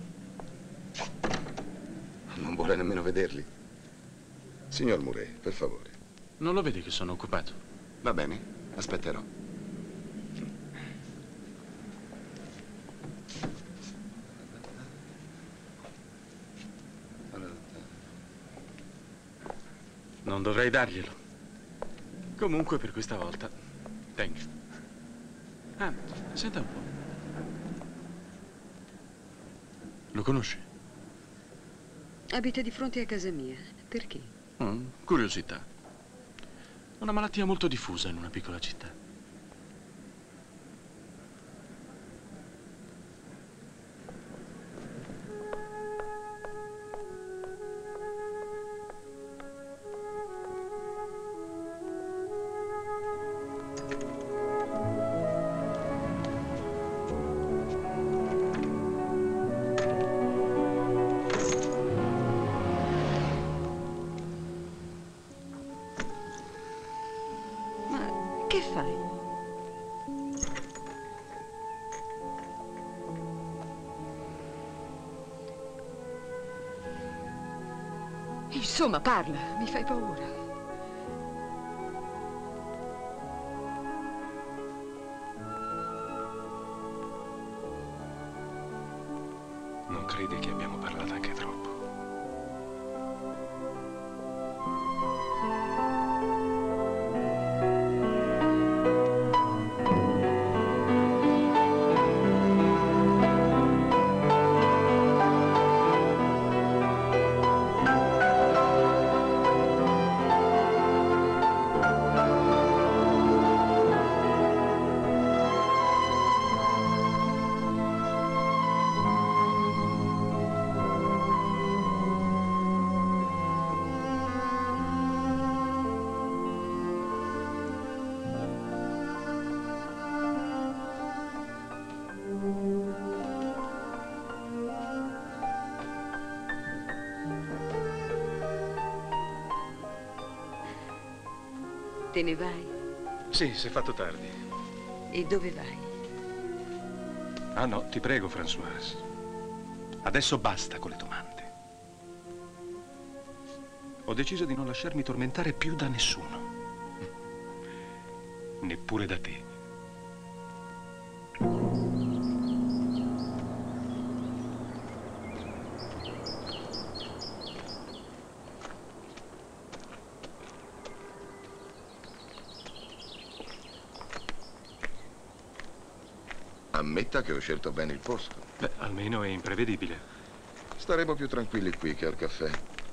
S4: Non vuole nemmeno vederli? Signor Murray, per favore.
S12: Non lo vedi che sono occupato?
S4: Va bene, aspetterò.
S12: Non dovrei darglielo. Comunque per questa volta, tenga. Ah, senta un po'. Lo conosci?
S2: Abita di fronte a casa mia. Perché?
S12: Mm, curiosità. Una malattia molto diffusa in una piccola città.
S2: Che fai? Insomma, parla, mi fai paura.
S5: Non credi che abbiamo parlato anche troppo?
S2: Te ne vai?
S5: Sì, si è fatto tardi.
S2: E dove vai?
S5: Ah no, ti prego, Françoise. Adesso basta con le domande. Ho deciso di non lasciarmi tormentare più da nessuno. Neppure da te.
S4: Ammetta che ho scelto bene il posto.
S1: Beh, almeno è imprevedibile.
S4: Staremo più tranquilli qui che al caffè.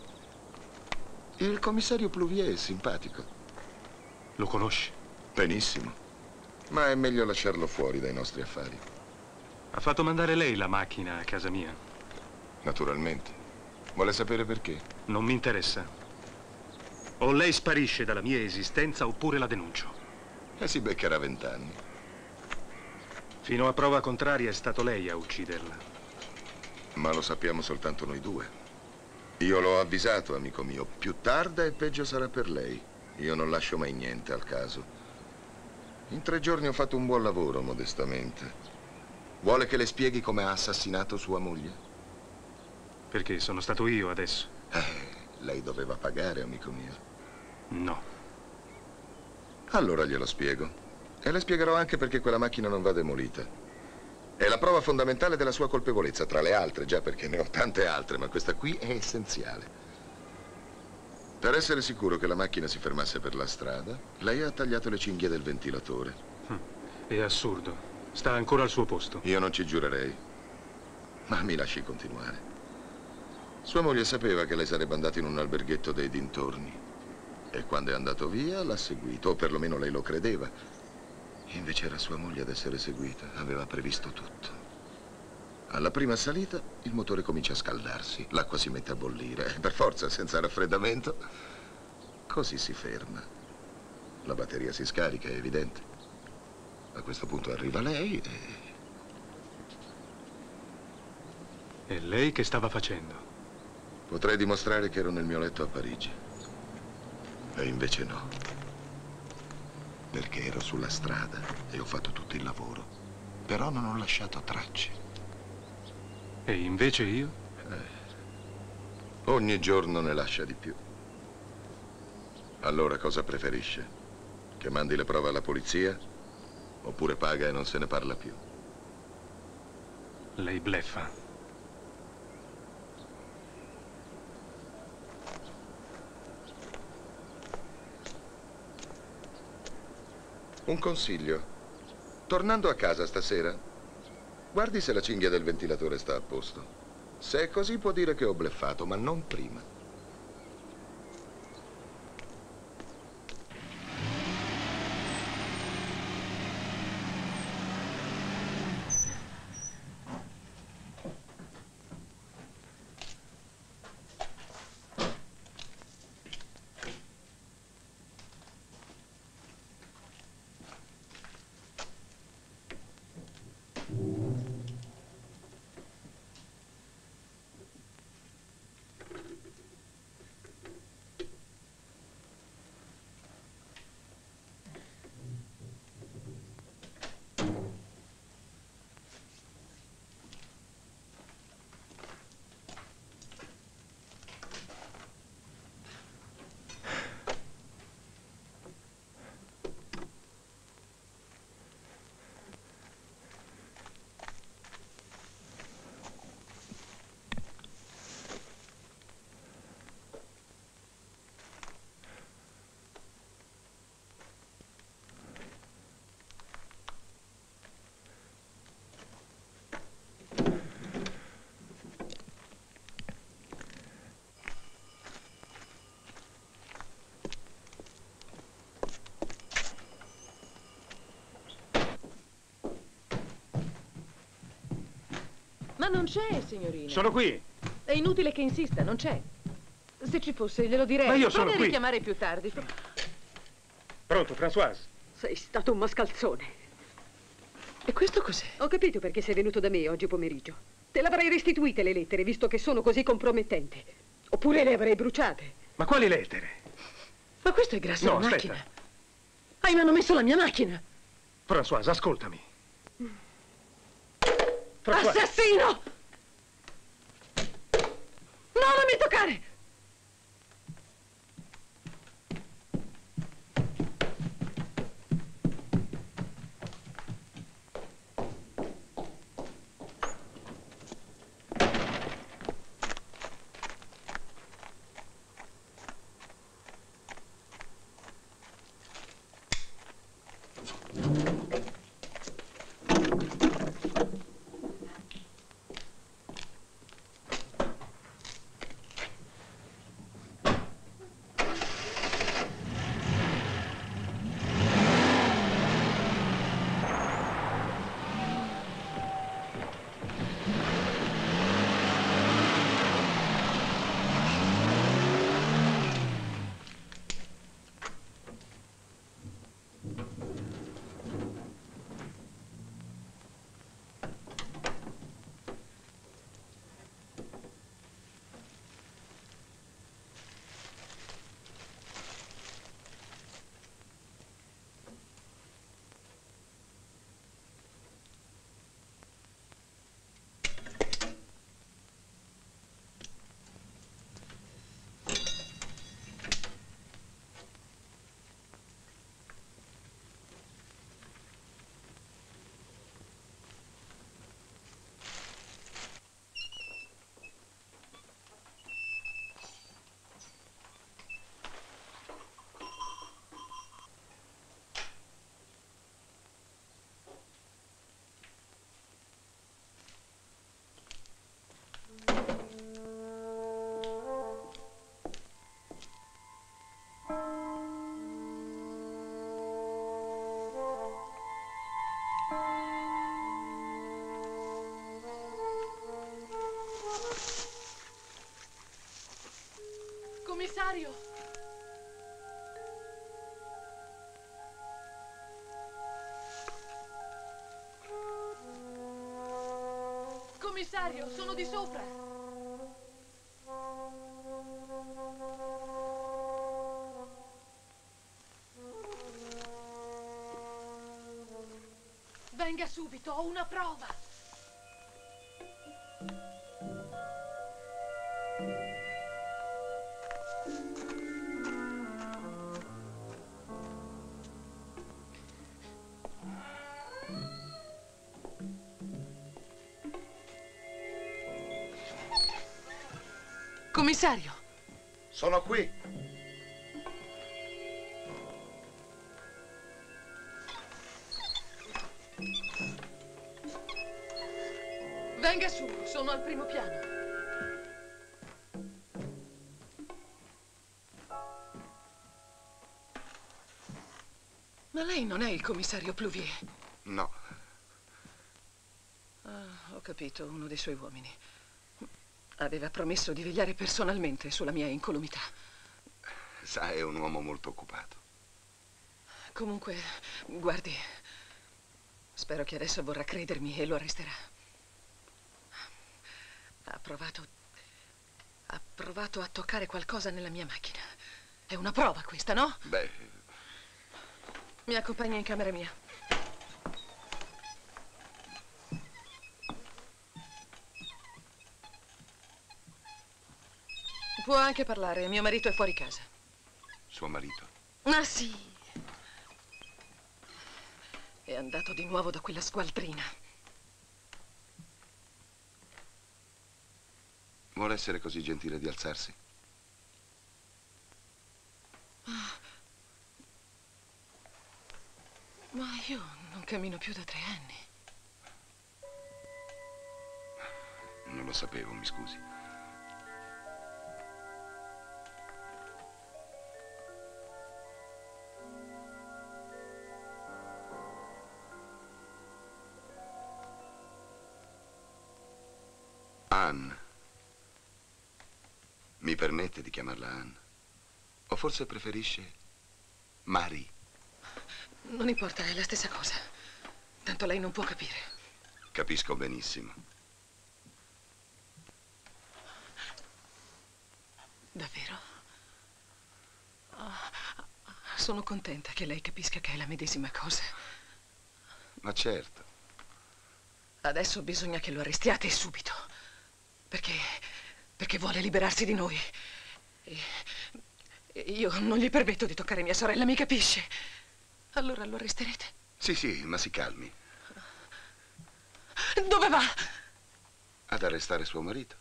S4: Il commissario Pluvier è simpatico.
S1: Lo conosci?
S4: Benissimo. Ma è meglio lasciarlo fuori dai nostri affari.
S1: Ha fatto mandare lei la macchina a casa mia?
S4: Naturalmente. Vuole sapere perché?
S1: Non mi interessa. O lei sparisce dalla mia esistenza oppure la denuncio.
S4: E si beccherà vent'anni.
S1: Fino a prova contraria è stato lei a ucciderla.
S4: Ma lo sappiamo soltanto noi due. Io l'ho avvisato, amico mio. Più tarda e peggio sarà per lei. Io non lascio mai niente al caso. In tre giorni ho fatto un buon lavoro, modestamente. Vuole che le spieghi come ha assassinato sua moglie?
S1: Perché sono stato io adesso.
S4: Eh, lei doveva pagare, amico mio.
S1: No.
S4: Allora glielo spiego. E le spiegherò anche perché quella macchina non va demolita. È la prova fondamentale della sua colpevolezza, tra le altre, già perché ne ho tante altre, ma questa qui è essenziale. Per essere sicuro che la macchina si fermasse per la strada, lei ha tagliato le cinghie del ventilatore.
S1: È assurdo. Sta ancora al suo posto.
S4: Io non ci giurerei. Ma mi lasci continuare. Sua moglie sapeva che lei sarebbe andato in un alberghetto dei dintorni. E quando è andato via l'ha seguito, o perlomeno lei lo credeva. Invece era sua moglie ad essere seguita. Aveva previsto tutto. Alla prima salita il motore comincia a scaldarsi. L'acqua si mette a bollire. Per forza, senza raffreddamento. Così si ferma. La batteria si scarica, è evidente. A questo punto arriva lei e...
S1: E lei che stava facendo?
S4: Potrei dimostrare che ero nel mio letto a Parigi. E invece no. Perché ero sulla strada e ho fatto tutto il lavoro. Però non ho lasciato tracce.
S1: E invece io?
S4: Eh, ogni giorno ne lascia di più. Allora cosa preferisce? Che mandi le prove alla polizia? Oppure paga e non se ne parla più?
S1: Lei bleffa.
S4: Un consiglio. Tornando a casa stasera, guardi se la cinghia del ventilatore sta a posto. Se è così può dire che ho bleffato, ma non prima.
S13: Ma non c'è, signorina.
S1: Sono qui.
S13: È inutile che insista, non c'è. Se ci fosse, glielo direi.
S1: Ma io sono
S13: Provi a
S1: qui.
S13: richiamare più tardi.
S1: Pronto, Françoise?
S2: Sei stato un mascalzone.
S13: E questo cos'è?
S2: Ho capito perché sei venuto da me oggi pomeriggio. Te l'avrei restituite le lettere, visto che sono così compromettenti. Oppure le avrei bruciate.
S1: Ma quali lettere?
S13: Ma questo è grazie
S1: No,
S13: alla
S1: aspetta.
S13: macchina. Ah, mi hanno messo la mia macchina.
S1: Françoise, ascoltami. Françoise.
S13: Assassino! No, non mi toccare!
S9: Commissario! Commissario, sono di sopra! Venga subito, ho una prova! Commissario!
S4: Sono qui.
S9: Venga su, sono al primo piano. Ma lei non è il commissario Pluvier?
S4: No.
S9: Ah, ho capito, uno dei suoi uomini. Aveva promesso di vegliare personalmente sulla mia incolumità.
S4: Sa, è un uomo molto occupato.
S9: Comunque, guardi, spero che adesso vorrà credermi e lo arresterà. Ha provato... ha provato a toccare qualcosa nella mia macchina. È una prova questa, no?
S4: Beh...
S9: Mi accompagna in camera mia. Può anche parlare, mio marito è fuori casa.
S4: Suo marito?
S9: Ah, sì. È andato di nuovo da quella sgualdrina.
S4: Vuole essere così gentile di alzarsi?
S9: Ma io non cammino più da tre anni.
S4: Non lo sapevo, mi scusi. Anne. Mi permette di chiamarla Anne? O forse preferisce Marie?
S9: Non importa, è la stessa cosa. Tanto lei non può capire.
S4: Capisco benissimo.
S9: Davvero? Oh, sono contenta che lei capisca che è la medesima cosa.
S4: Ma certo.
S9: Adesso bisogna che lo arrestiate subito. Perché... perché vuole liberarsi di noi. E, e io non gli permetto di toccare mia sorella, mi capisce? Allora lo arresterete?
S4: Sì, sì, ma si calmi.
S9: Dove va?
S4: Ad arrestare suo marito.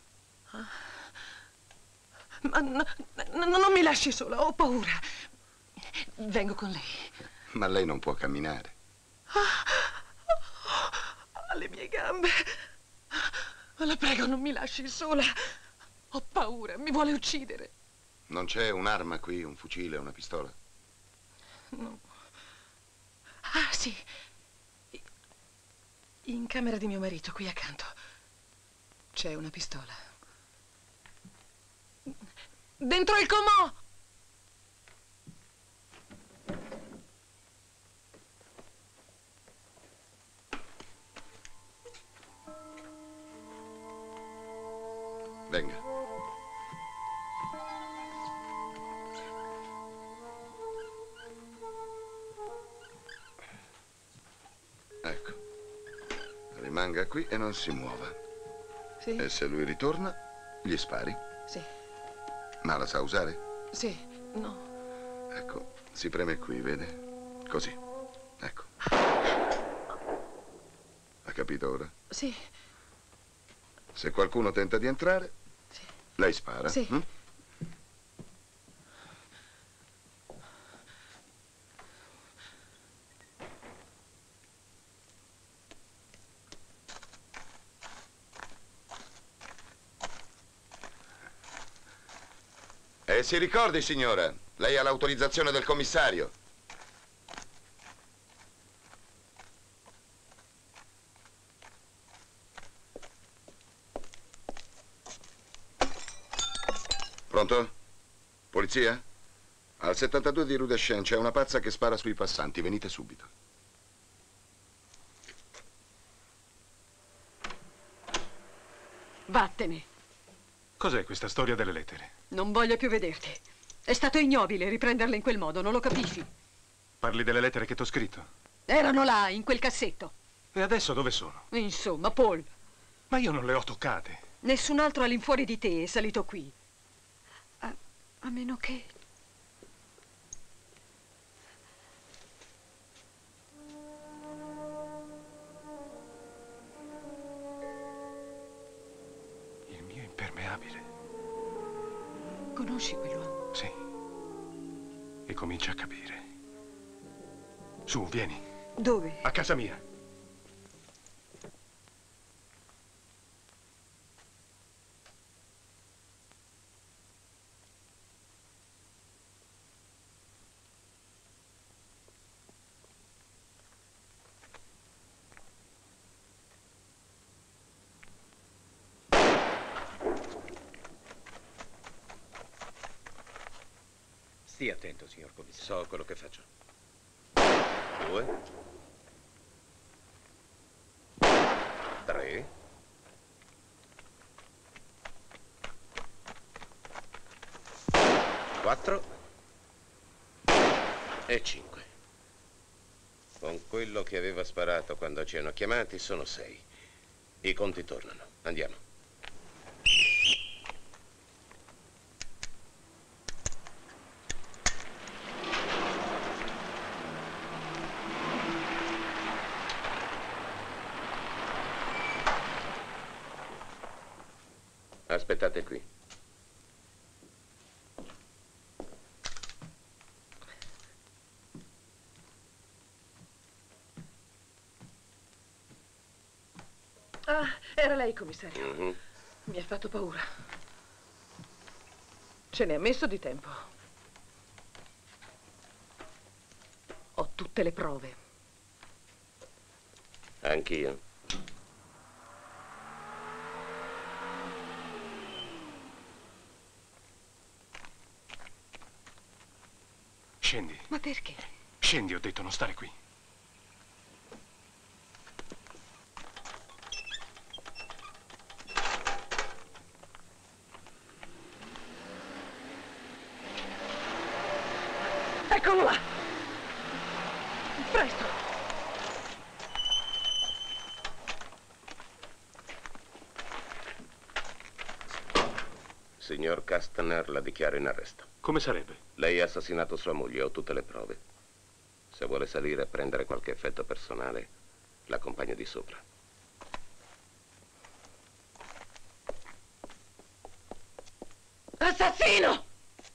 S9: Ma no, no, non mi lasci sola, ho paura. Vengo con lei.
S4: Ma lei non può camminare.
S9: Alle mie gambe. La prego, non mi lasci sola. Ho paura, mi vuole uccidere.
S4: Non c'è un'arma qui, un fucile, una pistola?
S9: No. Ah, sì. In camera di mio marito, qui accanto, c'è una pistola. Dentro il comò!
S4: Venga. Ecco. Rimanga qui e non si muova.
S9: Sì.
S4: E se lui ritorna, gli spari.
S9: Sì.
S4: Ma la sa usare?
S9: Sì, no.
S4: Ecco, si preme qui, vede? Così. Ecco. Ha capito ora?
S9: Sì.
S4: Se qualcuno tenta di entrare,
S9: sì.
S4: Lei spara.
S9: Sì.
S4: Hm? E si ricordi, signora, lei ha l'autorizzazione del commissario. Pronto? Polizia? Al settantadue di Rue des Champs c'è una pazza che spara sui passanti. Venite subito.
S2: Vattene.
S1: Cos'è questa storia delle lettere?
S2: Non voglio più vederti. È stato ignobile riprenderle in quel modo, non lo capisci?
S1: Parli delle lettere che t'ho scritto?
S2: Erano là, in quel cassetto.
S1: E adesso dove sono?
S2: Insomma, Paul.
S1: Ma io non le ho toccate.
S2: Nessun altro all'infuori di te è salito qui. A, a meno che...
S1: Il mio impermeabile.
S2: Conosci quell'uomo?
S1: Sì. E comincia a capire. Su, vieni.
S2: Dove?
S1: A casa mia.
S8: Stia attento, signor commissario. So quello che faccio. Due. Tre. Quattro. E cinque. Con quello che aveva sparato quando ci hanno chiamati sono sei. I conti tornano. Andiamo. Aspettate qui.
S13: Ah, era lei, commissario.
S8: Mm-hmm.
S13: Mi ha fatto paura. Ce ne ha messo di tempo. Ho tutte le prove.
S8: Anch'io.
S1: Scendi.
S2: Ma perché?
S1: Scendi, ho detto, non stare qui.
S13: Eccolo là! Presto!
S8: Signor Castaner la dichiaro in arresto.
S1: Come sarebbe?
S8: Lei ha assassinato sua moglie, ho tutte le prove. Se vuole salire e prendere qualche effetto personale, l'accompagno di sopra.
S13: Assassino!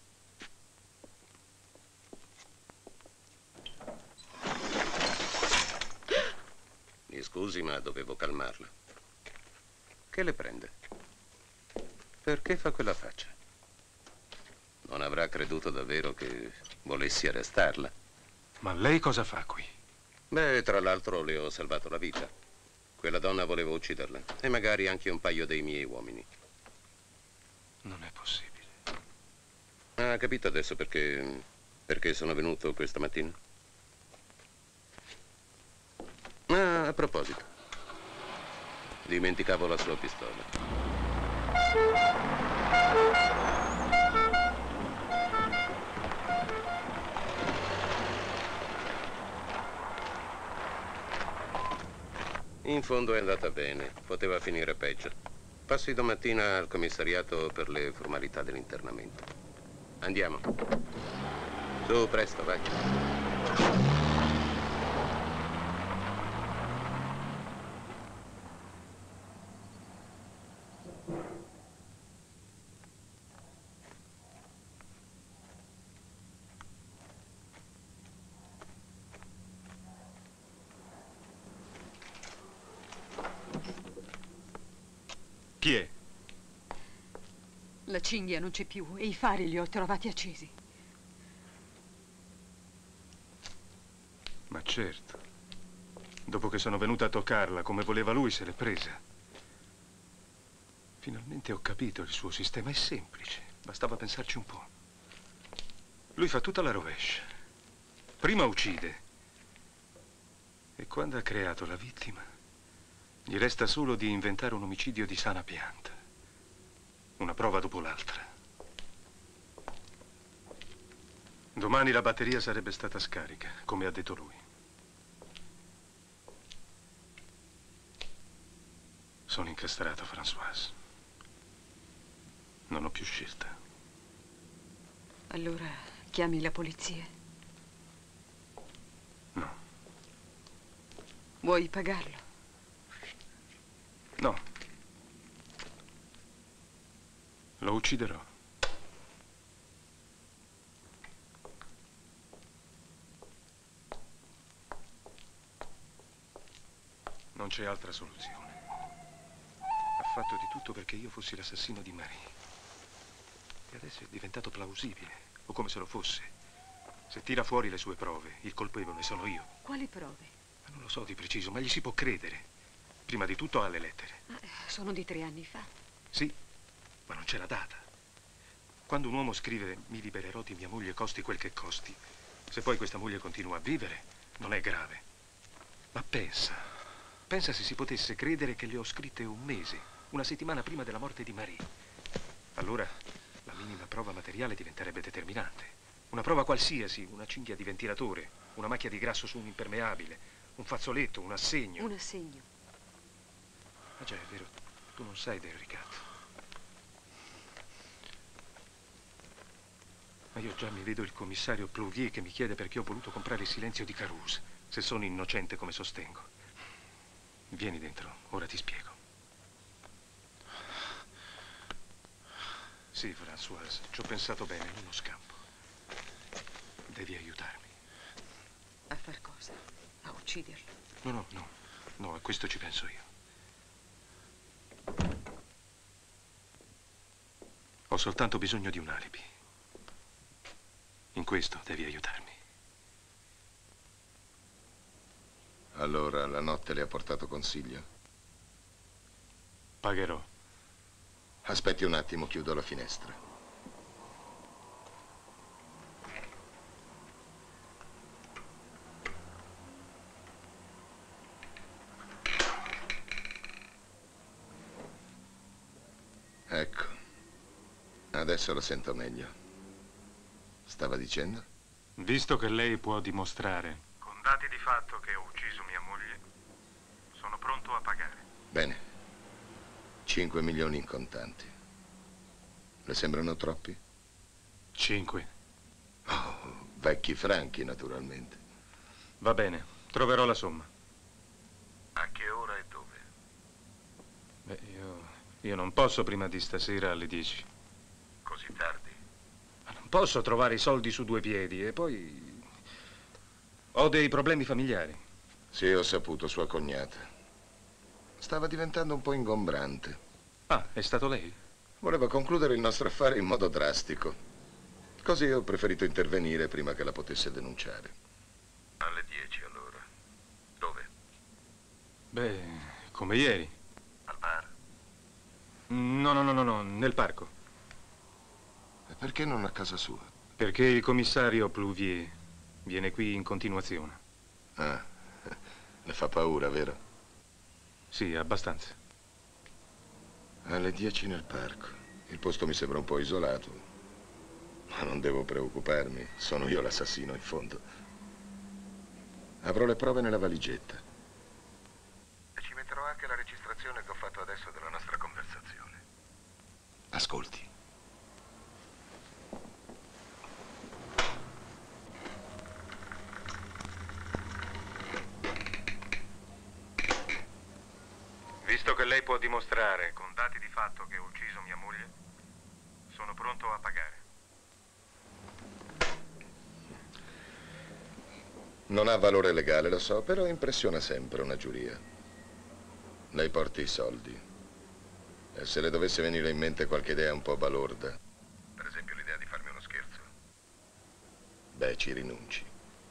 S8: Mi scusi, ma dovevo calmarla. Che le prende? Perché fa quella faccia? Non avrà creduto davvero che volessi arrestarla?
S1: Ma lei cosa fa qui?
S8: Beh, tra l'altro le ho salvato la vita. Quella donna voleva ucciderla. E magari anche un paio dei miei uomini.
S1: Non è possibile.
S8: Ha capito adesso perché... perché sono venuto questa mattina? Ah, a proposito. Dimenticavo la sua pistola. In fondo è andata bene, poteva finire peggio. Passi domattina al commissariato per le formalità dell'internamento. Andiamo. Su, presto, vai.
S1: Chi è?
S2: La cinghia non c'è più e i fari li ho trovati accesi.
S1: Ma certo. Dopo che sono venuta a toccarla come voleva lui, se l'è presa. Finalmente ho capito, il suo sistema è semplice. Bastava pensarci un po'.
S5: Lui fa tutta la rovescia. Prima uccide. E quando ha creato la vittima, gli resta solo di inventare un omicidio di sana pianta. Una prova dopo l'altra. Domani la batteria sarebbe stata scarica, come ha detto lui. Sono incastrato, Françoise. Non ho più scelta.
S2: Allora chiami la polizia.
S5: No.
S2: Vuoi pagarlo?
S5: No. Lo ucciderò. Non c'è altra soluzione. Ha fatto di tutto perché io fossi l'assassino di Marie. E adesso è diventato plausibile, o come se lo fosse. Se tira fuori le sue prove, il colpevole sono io.
S2: Quali prove?
S5: Ma non lo so di preciso, ma gli si può credere. Prima di tutto ha le lettere.
S2: Ah, sono di tre anni fa.
S5: Sì, ma non c'è la data. Quando un uomo scrive mi libererò di mia moglie costi quel che costi, se poi questa moglie continua a vivere, non è grave. Ma pensa, pensa se si potesse credere che le ho scritte un mese, una settimana prima della morte di Marie. Allora la minima prova materiale diventerebbe determinante. Una prova qualsiasi, una cinghia di ventilatore, una macchia di grasso su un impermeabile, un fazzoletto, un assegno.
S2: Un assegno.
S5: Ma già, è vero, tu non sai del ricatto. Ma io già mi vedo il commissario Plouvier che mi chiede perché ho voluto comprare il silenzio di Caruso, se sono innocente come sostengo. Vieni dentro, ora ti spiego. Sì, Françoise, ci ho pensato bene, non lo scampo. Devi aiutarmi.
S2: A far cosa? A ucciderlo?
S5: No, no, no. No, a questo ci penso io. Ho soltanto bisogno di un alibi. In questo devi aiutarmi.
S4: Allora, la notte le ha portato consiglio?
S5: Pagherò.
S4: Aspetti un attimo, chiudo la finestra. Ecco, adesso lo sento meglio. Stava dicendo?
S5: Visto che lei può dimostrare, con dati di fatto, che ho ucciso mia moglie, sono pronto a pagare.
S4: Bene. Cinque milioni in contanti. Le sembrano troppi?
S5: Cinque.
S4: Oh, vecchi franchi, naturalmente.
S5: Va bene, troverò la somma.
S4: A che ora e dove?
S5: Beh, io... io non posso prima di stasera alle dieci.
S4: Così tardi?
S5: Ma non posso trovare i soldi su due piedi e poi... ho dei problemi familiari.
S4: Sì, ho saputo, sua cognata. Stava diventando un po' ingombrante.
S5: Ah, è stato lei?
S4: Voleva concludere il nostro affare in modo drastico. Così ho preferito intervenire prima che la potesse denunciare. Alle dieci allora. Dove?
S5: Beh, come ieri.
S4: Al bar?
S5: No, no, no, no, no, nel parco.
S4: E perché non a casa sua?
S5: Perché il commissario Plouvier viene qui in continuazione.
S4: Ah, le fa paura, vero?
S5: Sì, abbastanza.
S4: Alle dieci nel parco. Il posto mi sembra un po' isolato. Ma non devo preoccuparmi. Sono io l'assassino, in fondo. Avrò le prove nella valigetta. E ci metterò anche la registrazione che ho fatto adesso della nostra conversazione. Ascolti.
S5: Visto che lei può dimostrare con dati di fatto che ho ucciso mia moglie, sono pronto a pagare.
S4: Non ha valore legale, lo so, però impressiona sempre una giuria. Lei porti i soldi. E se le dovesse venire in mente qualche idea un po' balorda, per esempio l'idea di farmi uno scherzo, beh, ci rinunci.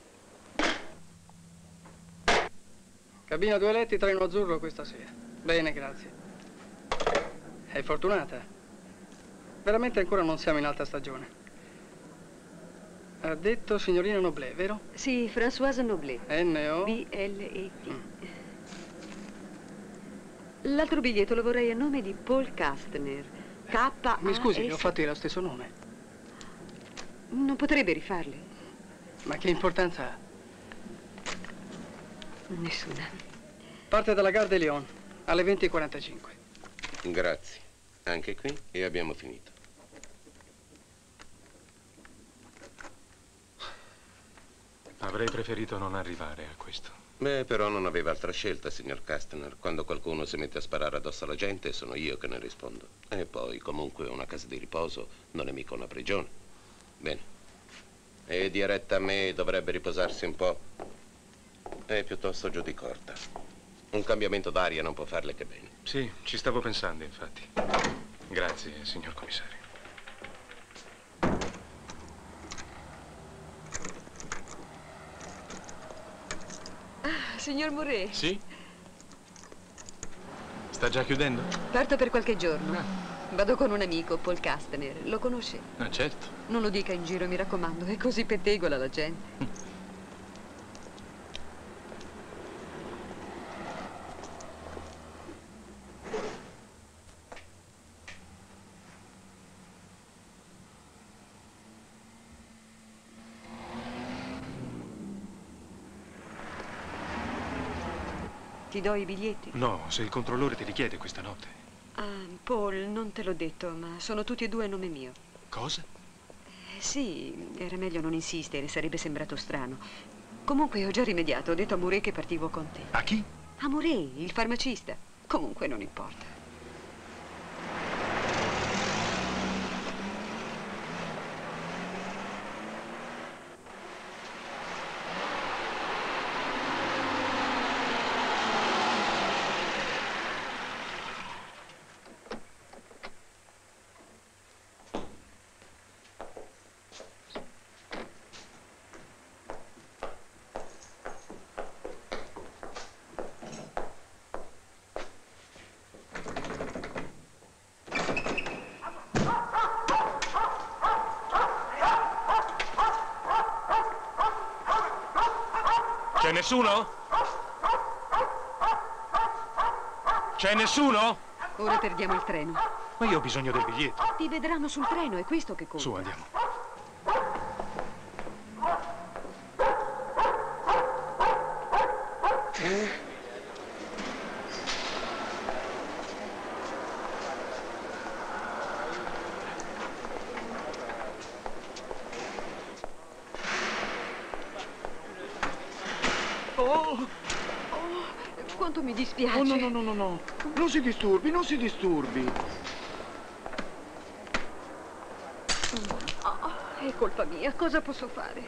S11: Cabina due letti, treno azzurro questa sera. Bene, grazie. È fortunata. Veramente ancora non siamo in alta stagione. Ha detto signorina Noblet, vero?
S2: Sì, Françoise Noblet.
S11: N O
S2: B L E T. L'altro biglietto lo vorrei a nome di Paul Kastner. K A S.
S11: Mi scusi, ho fatto io lo stesso nome.
S2: Non potrebbe rifarli.
S11: Ma che importanza ha?
S2: Nessuna.
S11: Parte dalla Gare de Lyon alle venti e quarantacinque.
S8: Grazie. Anche qui e abbiamo finito.
S5: Avrei preferito non arrivare a questo.
S8: Beh, però non aveva altra scelta, signor Kastner. Quando qualcuno si mette a sparare addosso alla gente, sono io che ne rispondo. E poi, comunque, una casa di riposo non è mica una prigione. Bene. E diretta a me dovrebbe riposarsi un po'. È piuttosto giù di corda. Un cambiamento d'aria non può farle che bene.
S5: Sì, ci stavo pensando, infatti. Grazie, signor commissario.
S2: Signor Mouret.
S5: Sì? Sta già chiudendo?
S2: Parto per qualche giorno. Vado con un amico, Paul Kastner. Lo conosce?
S5: Ah, certo.
S2: Non lo dica in giro, mi raccomando. È così pettegola la gente. Ti do i biglietti?
S5: No, se il controllore te li chiede questa notte.
S2: Ah, Paul, non te l'ho detto, ma sono tutti e due a nome mio.
S5: Cosa?
S2: Eh, sì, era meglio non insistere, sarebbe sembrato strano. Comunque ho già rimediato, ho detto a Mouret che partivo con te.
S5: A chi?
S2: A Mouret, il farmacista. Comunque non importa.
S5: C'è nessuno? C'è nessuno?
S2: Ora perdiamo il treno.
S5: Ma io ho bisogno del biglietto.
S2: Ti vedranno sul treno, è questo che conta.
S5: Su, andiamo.
S2: Oh, quanto mi dispiace.
S16: Oh, no, no, no, no, no. Non si disturbi, non si disturbi.
S2: Oh, è colpa mia, cosa posso fare?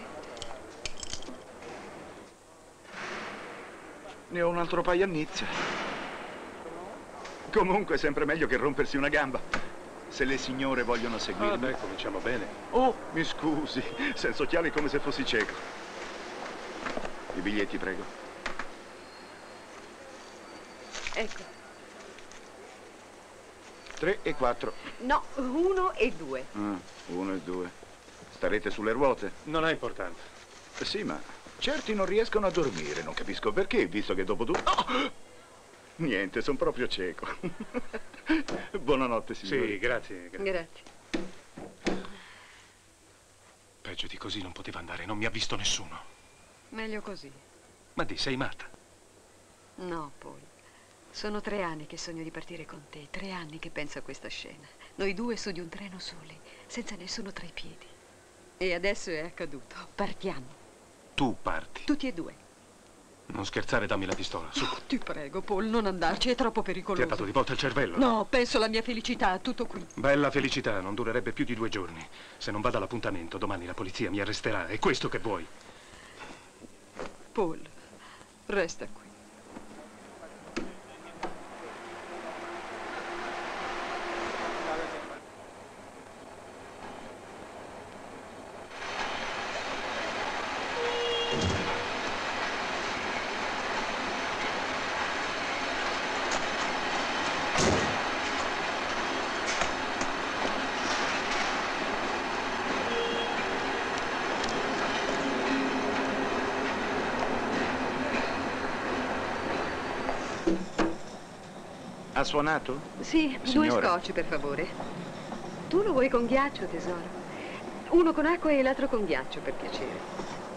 S16: Ne ho un altro paio a Nizza. Comunque è sempre meglio che rompersi una gamba. Se le signore vogliono seguirmi...
S5: Ah, beh, cominciamo bene.
S16: Oh, mi scusi. Senza occhiali come se fossi cieco. I biglietti, prego.
S2: Ecco.
S16: Tre e quattro.
S2: No, uno e due.
S16: Ah, uno e due. Starete sulle ruote?
S5: Non ha importanza.
S16: Sì, ma certi non riescono a dormire. Non capisco perché, visto che dopo tutto... Oh! Niente, sono proprio cieco. Buonanotte, signori.
S5: Sì, grazie, grazie.
S2: Grazie.
S5: Peggio di così non poteva andare, non mi ha visto nessuno.
S2: Meglio così.
S5: Ma di, sei matta?
S2: No, Paul. Sono tre anni che sogno di partire con te, tre anni che penso a questa scena. Noi due su di un treno soli, senza nessuno tra i piedi. E adesso è accaduto. Partiamo.
S5: Tu parti.
S2: Tutti e due.
S5: Non scherzare, dammi la pistola, su.
S2: Oh, ti prego, Paul, non andarci, è troppo pericoloso.
S5: Ti ha dato di volta il cervello?
S2: No, penso alla mia felicità, tutto qui.
S5: Bella felicità, non durerebbe più di due giorni. Se non vado all'appuntamento, domani la polizia mi arresterà. È questo che vuoi?
S2: Paul, resta qui.
S16: Ha suonato?
S2: Sì,
S16: Signora.
S2: due scotch, per favore. Tu lo vuoi con ghiaccio, tesoro? Uno con acqua e l'altro con ghiaccio, per piacere.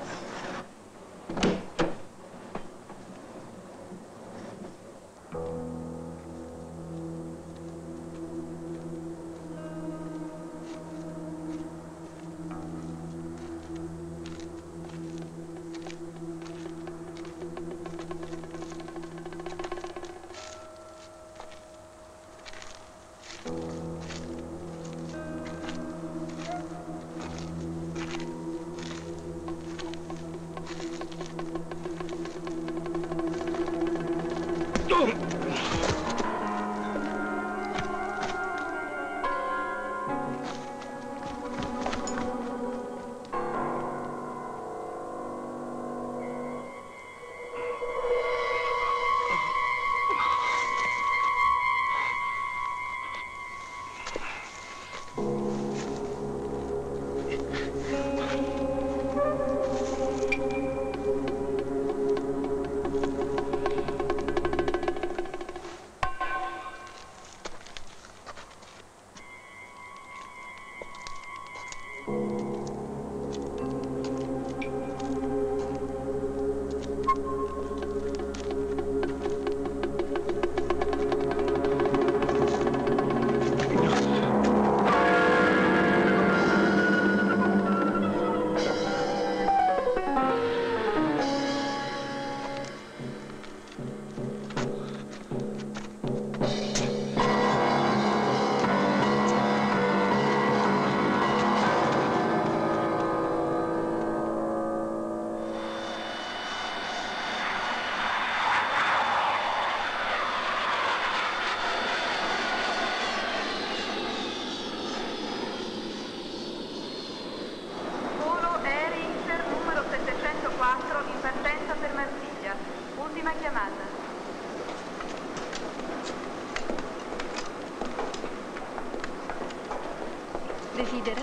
S17: Desidera?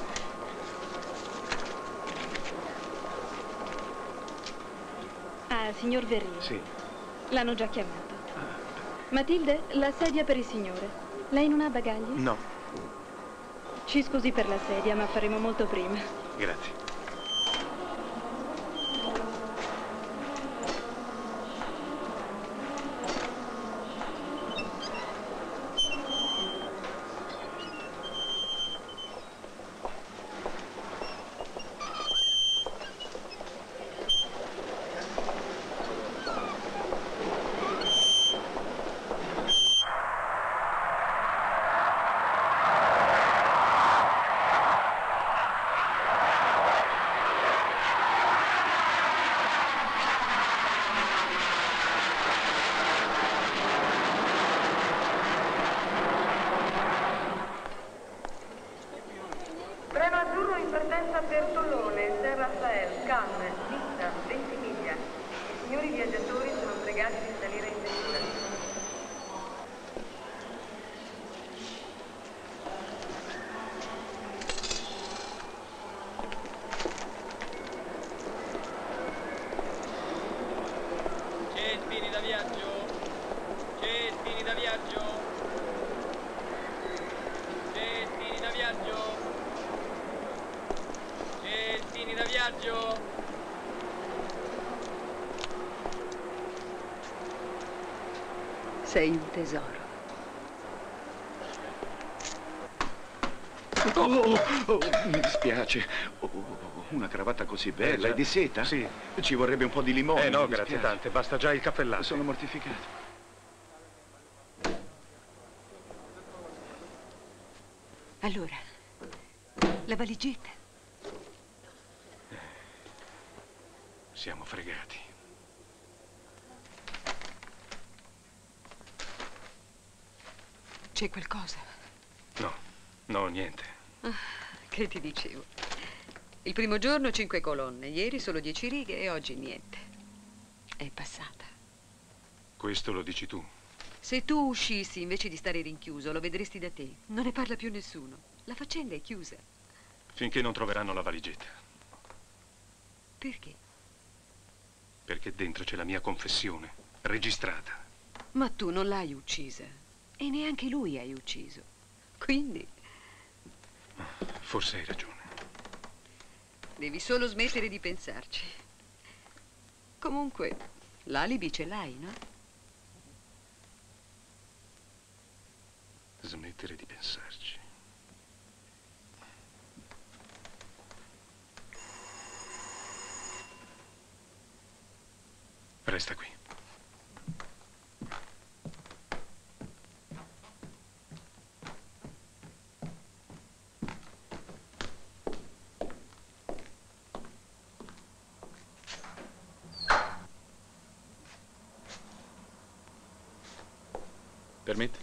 S17: Ah, signor Verrier.
S5: Sì.
S17: L'hanno già chiamato. Matilde, la sedia per il signore. Lei non ha bagagli?
S5: No,
S17: Ci scusi per la sedia, ma faremo molto prima.
S5: grazie.
S18: Treno azzurro in partenza per Tollone, Saint Raphael, Cannes, Nizza, Ventimiglia. I signori viaggiatori sono pregati di salire in vettura.
S19: Cespini da viaggio. Cespini da viaggio. Cespini da viaggio. Cestini da viaggio!
S2: Sei un tesoro.
S16: Oh, oh, oh, mi dispiace. Oh, oh, una cravatta così bella.
S5: Eh,
S16: È di seta?
S5: Sì.
S16: Ci vorrebbe un po' di limone.
S5: Eh no,
S16: mi
S5: grazie
S16: dispiace.
S5: tante, basta già il caffè latte.
S16: Sono mortificato.
S2: Allora, la valigetta.
S5: Siamo fregati.
S2: C'è qualcosa?
S5: No, no, niente.
S2: Ah, che ti dicevo? Il primo giorno cinque colonne, ieri solo dieci righe e oggi niente. È passata.
S5: Questo lo dici tu.
S2: Se tu uscissi invece di stare rinchiuso, lo vedresti da te. Non ne parla più nessuno. La faccenda è chiusa.
S5: Finché non troveranno la valigetta.
S2: Perché?
S5: Perché dentro c'è la mia confessione, registrata.
S2: Ma tu non l'hai uccisa. E neanche lui hai ucciso. Quindi
S5: Forse hai ragione.
S2: devi solo smettere di pensarci. Comunque, l'alibi ce l'hai, no?
S5: Smettere di pensarci. Resta qui.
S12: Permette?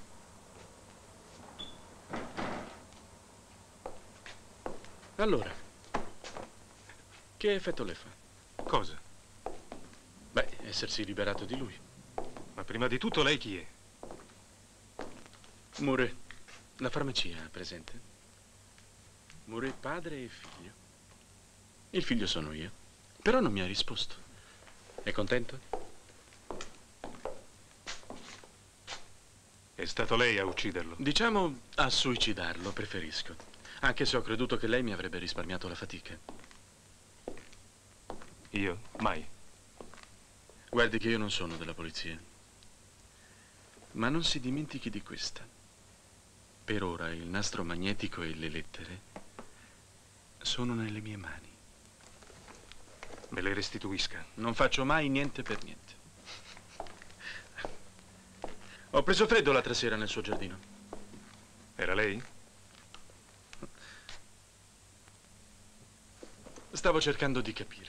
S12: Allora, che effetto le fa?
S5: Cosa?
S12: Beh, essersi liberato di lui.
S5: Ma prima di tutto lei chi è?
S12: Mouret, la farmacia, presente? Mouret padre e figlio. Il figlio sono io. Però non mi ha risposto. È contento?
S5: È stato lei a ucciderlo?
S12: Diciamo a suicidarlo, preferisco. Anche se ho creduto che lei mi avrebbe risparmiato la fatica.
S5: Io? Mai.
S12: Guardi che io non sono della polizia. Ma non si dimentichi di questa. Per ora il nastro magnetico e le lettere sono nelle mie mani.
S5: Me le restituisca.
S12: Non faccio mai niente per niente. Ho preso freddo l'altra sera nel suo giardino.
S5: Era lei?
S12: Stavo cercando di capire.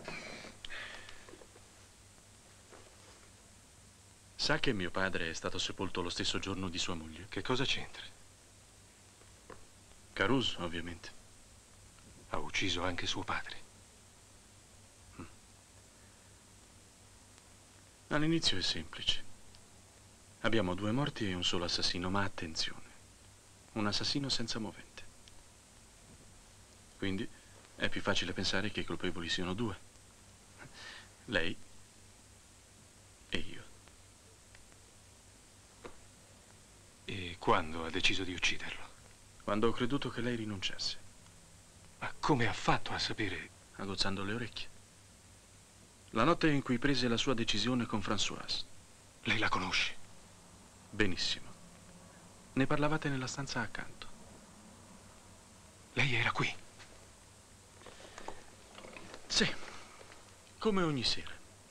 S12: Sa che mio padre è stato sepolto lo stesso giorno di sua moglie?
S5: Che cosa c'entra?
S12: Caruso, ovviamente.
S5: Ha ucciso anche suo padre.
S12: All'inizio è semplice. Abbiamo due morti e un solo assassino, ma attenzione, un assassino senza movente. Quindi è più facile pensare che i colpevoli siano due. Lei e io.
S5: E quando ha deciso di ucciderlo?
S12: Quando ho creduto che lei rinunciasse.
S5: Ma come ha fatto a sapere?
S12: Agozzando le orecchie. La notte in cui prese la sua decisione con Françoise.
S5: Lei la conosce?
S12: Benissimo. Ne parlavate nella stanza accanto.
S5: Lei era qui?
S12: Sì, come ogni sera.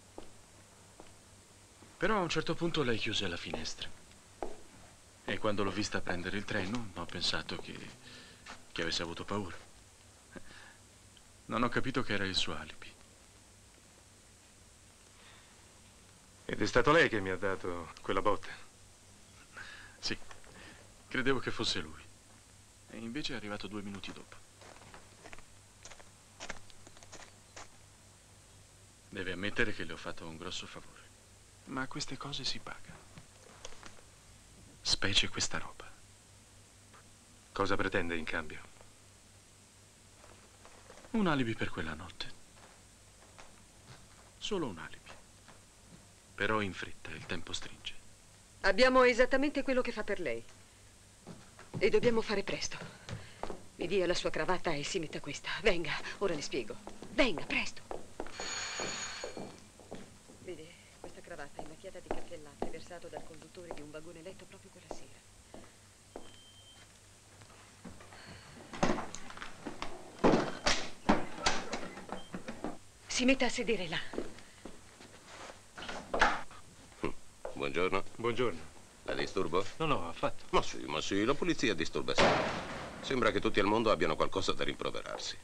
S12: Però a un certo punto lei chiuse la finestra. E quando l'ho vista prendere il treno, ho pensato che, che avesse avuto paura. Non ho capito che era il suo alibi.
S5: Ed è stato lei che mi ha dato quella botta?
S12: Sì, credevo che fosse lui. E invece è arrivato due minuti dopo. Deve ammettere che le ho fatto un grosso favore. Ma queste cose si pagano. Specie questa roba.
S5: Cosa pretende in cambio?
S12: Un alibi per quella notte. Solo un alibi. Però in fretta, il tempo stringe.
S2: Abbiamo esattamente quello che fa per lei. E dobbiamo fare presto. Mi dia la sua cravatta e si metta questa. Venga, ora le spiego. Venga, presto. Vede, questa cravatta è macchiata di caffè e latte versato dal conduttore di un vagone letto proprio quella sera. Si metta a sedere là.
S8: Buongiorno.
S5: Buongiorno.
S8: La disturbo?
S5: No, no, affatto.
S8: Ma sì, ma sì, la polizia disturba sempre. Sembra che tutti al mondo abbiano qualcosa da rimproverarsi.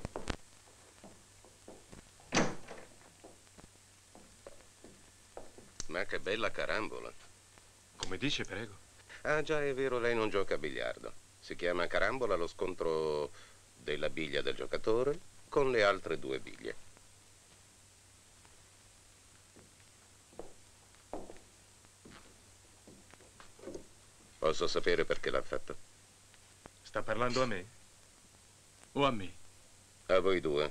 S8: Ma che bella carambola.
S5: Come dice, prego?
S8: Ah, già, è vero, lei non gioca a biliardo. Si chiama carambola lo scontro della biglia del giocatore con le altre due biglie. Posso sapere perché l'ha fatto?
S5: Sta parlando a me?
S12: O a me?
S8: A voi due.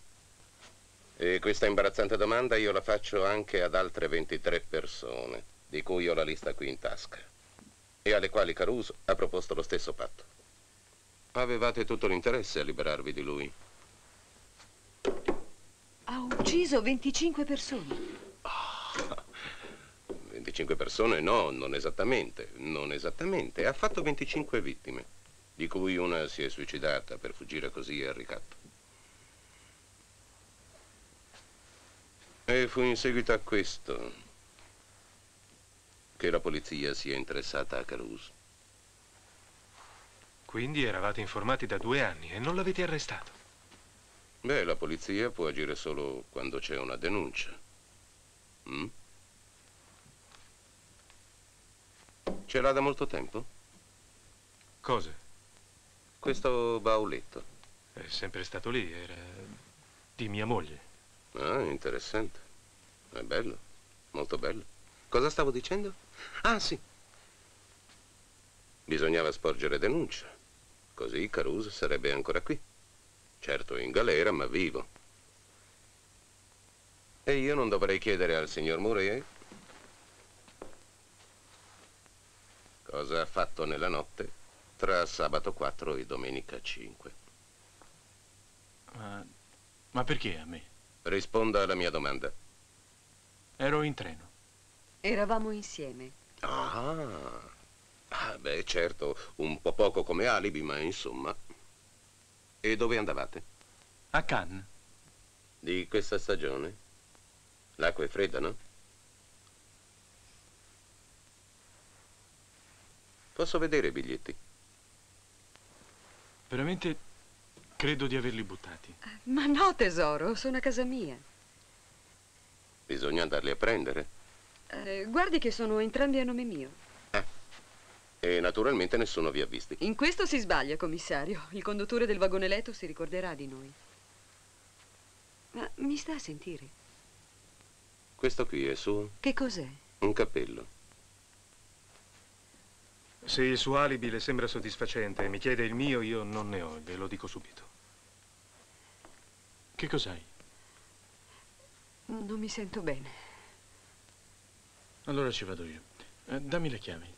S8: E questa imbarazzante domanda io la faccio anche ad altre ventitré persone. di cui ho la lista qui in tasca, e alle quali Caruso ha proposto lo stesso patto. Avevate tutto l'interesse a liberarvi di lui.
S2: Ha ucciso venticinque persone.
S8: venticinque persone? No, non esattamente, non esattamente. Ha fatto venticinque vittime, di cui una si è suicidata per fuggire così al ricatto. E fu in seguito a questo che la polizia si è interessata a Caruso.
S5: Quindi eravate informati da due anni e non l'avete arrestato?
S8: Beh, la polizia può agire solo quando c'è una denuncia. Mm? Ce l'ha da molto tempo?
S5: Cosa?
S8: Questo bauletto.
S5: È sempre stato lì, era di mia moglie.
S8: Ah, interessante. È bello, molto bello. Cosa stavo dicendo? Ah, sì. Bisognava sporgere denuncia. Così Caruso sarebbe ancora qui. Certo, in galera, ma vivo. E io non dovrei chiedere al signor Mouret cosa ha fatto nella notte tra sabato quattro e domenica cinque.
S12: Ma, ma perché a me?
S8: Risponda alla mia domanda.
S12: Ero in treno.
S2: Eravamo insieme.
S8: Ah, ah, beh, certo, un po' poco come alibi, ma insomma. E dove andavate?
S12: A Cannes.
S8: Di questa stagione? L'acqua è fredda, no? Posso vedere i biglietti?
S12: Veramente credo di averli buttati.
S2: Ma no, tesoro, sono a casa mia.
S8: Bisogna andarli a prendere.
S2: Eh, guardi che sono entrambi a nome mio.
S8: E naturalmente nessuno vi ha visti.
S2: In questo si sbaglia, commissario. Il conduttore del vagone letto si ricorderà di noi. Ma mi sta a sentire?
S8: Questo qui è suo?
S2: Che cos'è?
S8: Un cappello.
S5: Se il suo alibi le sembra soddisfacente e mi chiede il mio, io non ne ho, ve lo dico subito.
S12: Che cos'hai?
S2: Non mi sento bene.
S12: Allora ci vado io. Eh, dammi le chiavi.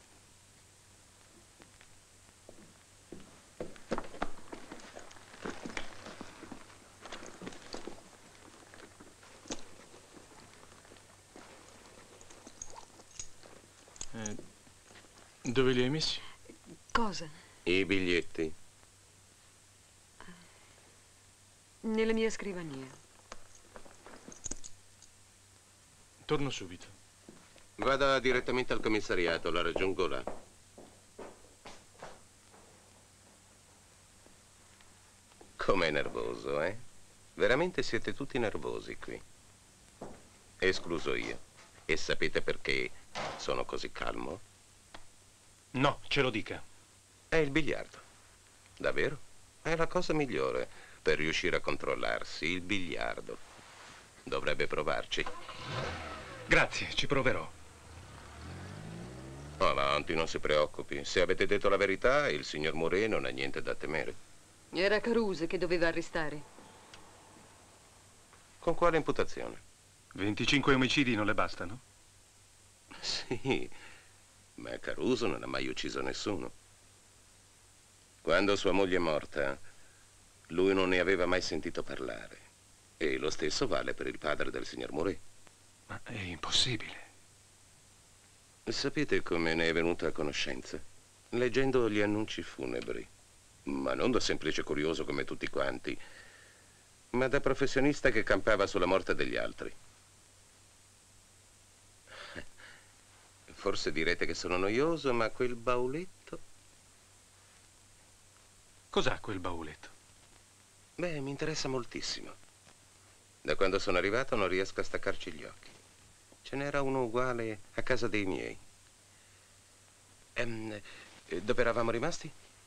S12: Eh, dove li hai messi?
S2: Cosa?
S8: I biglietti.
S2: Nella mia scrivania.
S12: Torno subito.
S8: Vada direttamente al commissariato, la raggiungo là. Com'è nervoso, eh? Veramente siete tutti nervosi qui. Escluso io. E sapete perché sono così calmo?
S5: No, ce lo dica.
S8: È il biliardo. Davvero? È la cosa migliore per riuscire a controllarsi, il biliardo. Dovrebbe provarci.
S5: Grazie, ci proverò.
S8: Avanti, non si preoccupi. Se avete detto la verità, il signor Mouret non ha niente da temere.
S2: Era Caruso che doveva arrestare.
S8: Con quale imputazione?
S5: venticinque omicidi non le bastano?
S8: Sì, ma Caruso non ha mai ucciso nessuno. Quando sua moglie è morta, lui non ne aveva mai sentito parlare. E lo stesso vale per il padre del signor Mouret.
S5: Ma è impossibile.
S8: Sapete come ne è venuta a conoscenza? Leggendo gli annunci funebri. Ma non da semplice curioso come tutti quanti, ma da professionista che campava sulla morte degli altri. Forse direte che sono noioso, ma quel bauletto...
S5: Cos'ha quel bauletto?
S8: Beh, mi interessa moltissimo. Da quando sono arrivato non riesco a staccarci gli occhi. Ce n'era uno uguale a casa dei miei. Ehm, dove eravamo rimasti?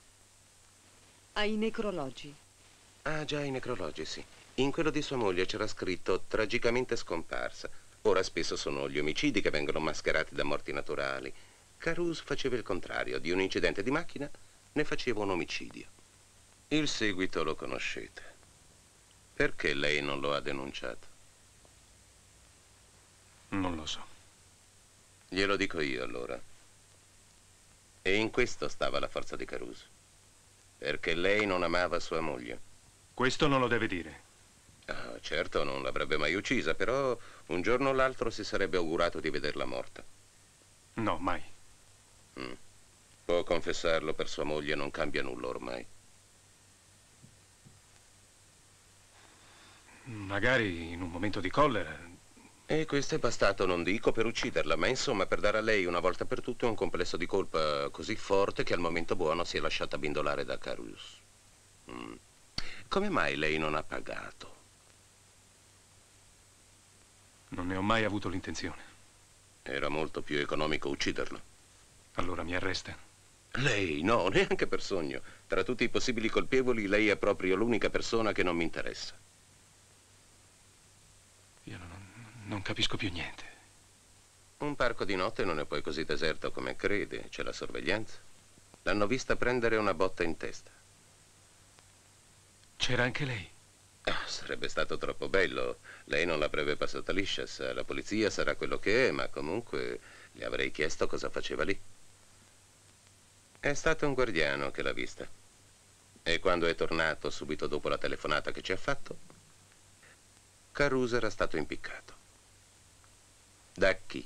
S2: Ai necrologi.
S8: Ah, già, i necrologi, sì. In quello di sua moglie c'era scritto tragicamente scomparsa. Ora spesso sono gli omicidi che vengono mascherati da morti naturali. Caruso faceva il contrario. Di un incidente di macchina ne faceva un omicidio. Il seguito lo conoscete. Perché lei non lo ha denunciato?
S5: Non lo so.
S8: Glielo dico io, allora. E in questo stava la forza di Caruso. Perché lei non amava sua moglie.
S1: Questo non lo deve dire.
S8: Ah, certo, non l'avrebbe mai uccisa, però un giorno o l'altro si sarebbe augurato di vederla morta.
S1: No, mai.
S8: Mm. Può confessarlo, per sua moglie non cambia nulla ormai.
S1: Magari in un momento di collera.
S8: E questo è bastato, non dico per ucciderla, ma insomma per dare a lei una volta per tutte un complesso di colpa così forte che al momento buono si è lasciata bindolare da Caruso. Mm. Come mai lei non ha pagato?
S1: Non ne ho mai avuto l'intenzione.
S8: Era molto più economico ucciderlo.
S1: Allora mi arresta?
S8: Lei? No, neanche per sogno. Tra tutti i possibili colpevoli, lei è proprio l'unica persona che non mi interessa.
S1: Io non, non capisco più niente.
S8: Un parco di notte non è poi così deserto come crede. C'è la sorveglianza. L'hanno vista prendere una botta in testa.
S1: C'era anche lei?
S8: Ah, sarebbe stato troppo bello. Lei non l'avrebbe passata liscia. Sa, la polizia sarà quello che è, ma comunque le avrei chiesto cosa faceva lì. È stato un guardiano che l'ha vista. E quando è tornato, subito dopo la telefonata che ci ha fatto, Caruso era stato impiccato. Da chi?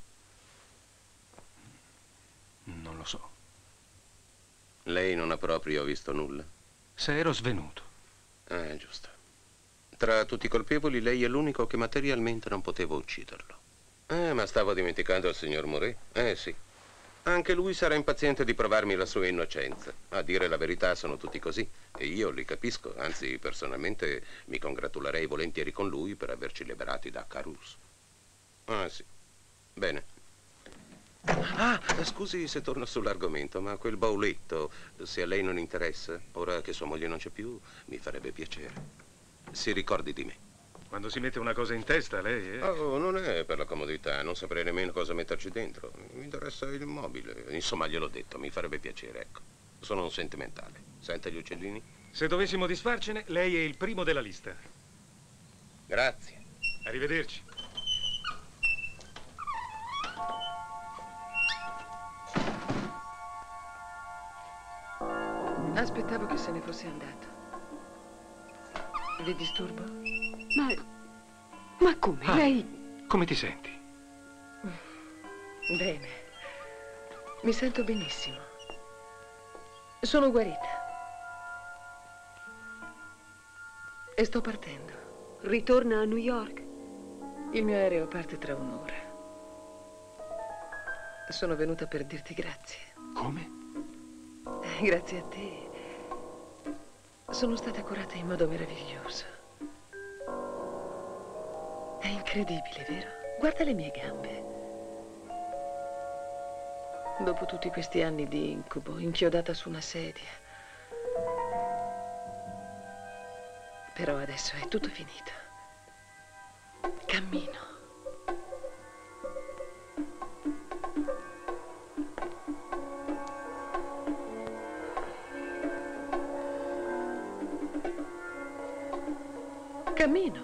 S1: Non lo so.
S8: Lei non ha proprio visto nulla?
S1: Se ero svenuto.
S8: Ah, giusto. Tra tutti i colpevoli, lei è l'unico che materialmente non poteva ucciderlo. Eh, ma stavo dimenticando il signor Moret. Eh, sì. Anche lui sarà impaziente di provarmi la sua innocenza. A dire la verità sono tutti così. E io li capisco. Anzi, personalmente mi congratulerei volentieri con lui per averci liberati da Caruso. Ah, sì. Bene. Ah, scusi se torno sull'argomento, ma quel bauletto, se a lei non interessa, ora che sua moglie non c'è più, mi farebbe piacere. Si ricordi di me.
S1: Quando si mette una cosa in testa, lei è...
S8: Oh, non è per la comodità, non saprei nemmeno cosa metterci dentro. Mi interessa il mobile. Insomma, gliel'ho detto, mi farebbe piacere, ecco. Sono un sentimentale. Sente gli uccellini?
S1: Se dovessimo disfarcene, lei è il primo della lista.
S8: Grazie.
S1: Arrivederci.
S3: Aspettavo che se ne fosse andato. Vi disturbo?
S2: Ma... ma come?
S1: Ah,
S2: Lei...
S1: come ti senti?
S3: Bene. Mi sento benissimo. Sono guarita. E sto partendo.
S2: Ritorna a New York?
S3: Il mio aereo parte tra un'ora. Sono venuta per dirti grazie.
S1: Come?
S3: Grazie a te. Sono stata curata in modo meraviglioso. È incredibile, vero? Guarda le mie gambe. Dopo tutti questi anni di incubo, inchiodata su una sedia. Però adesso è tutto finito. Cammino. Cammino.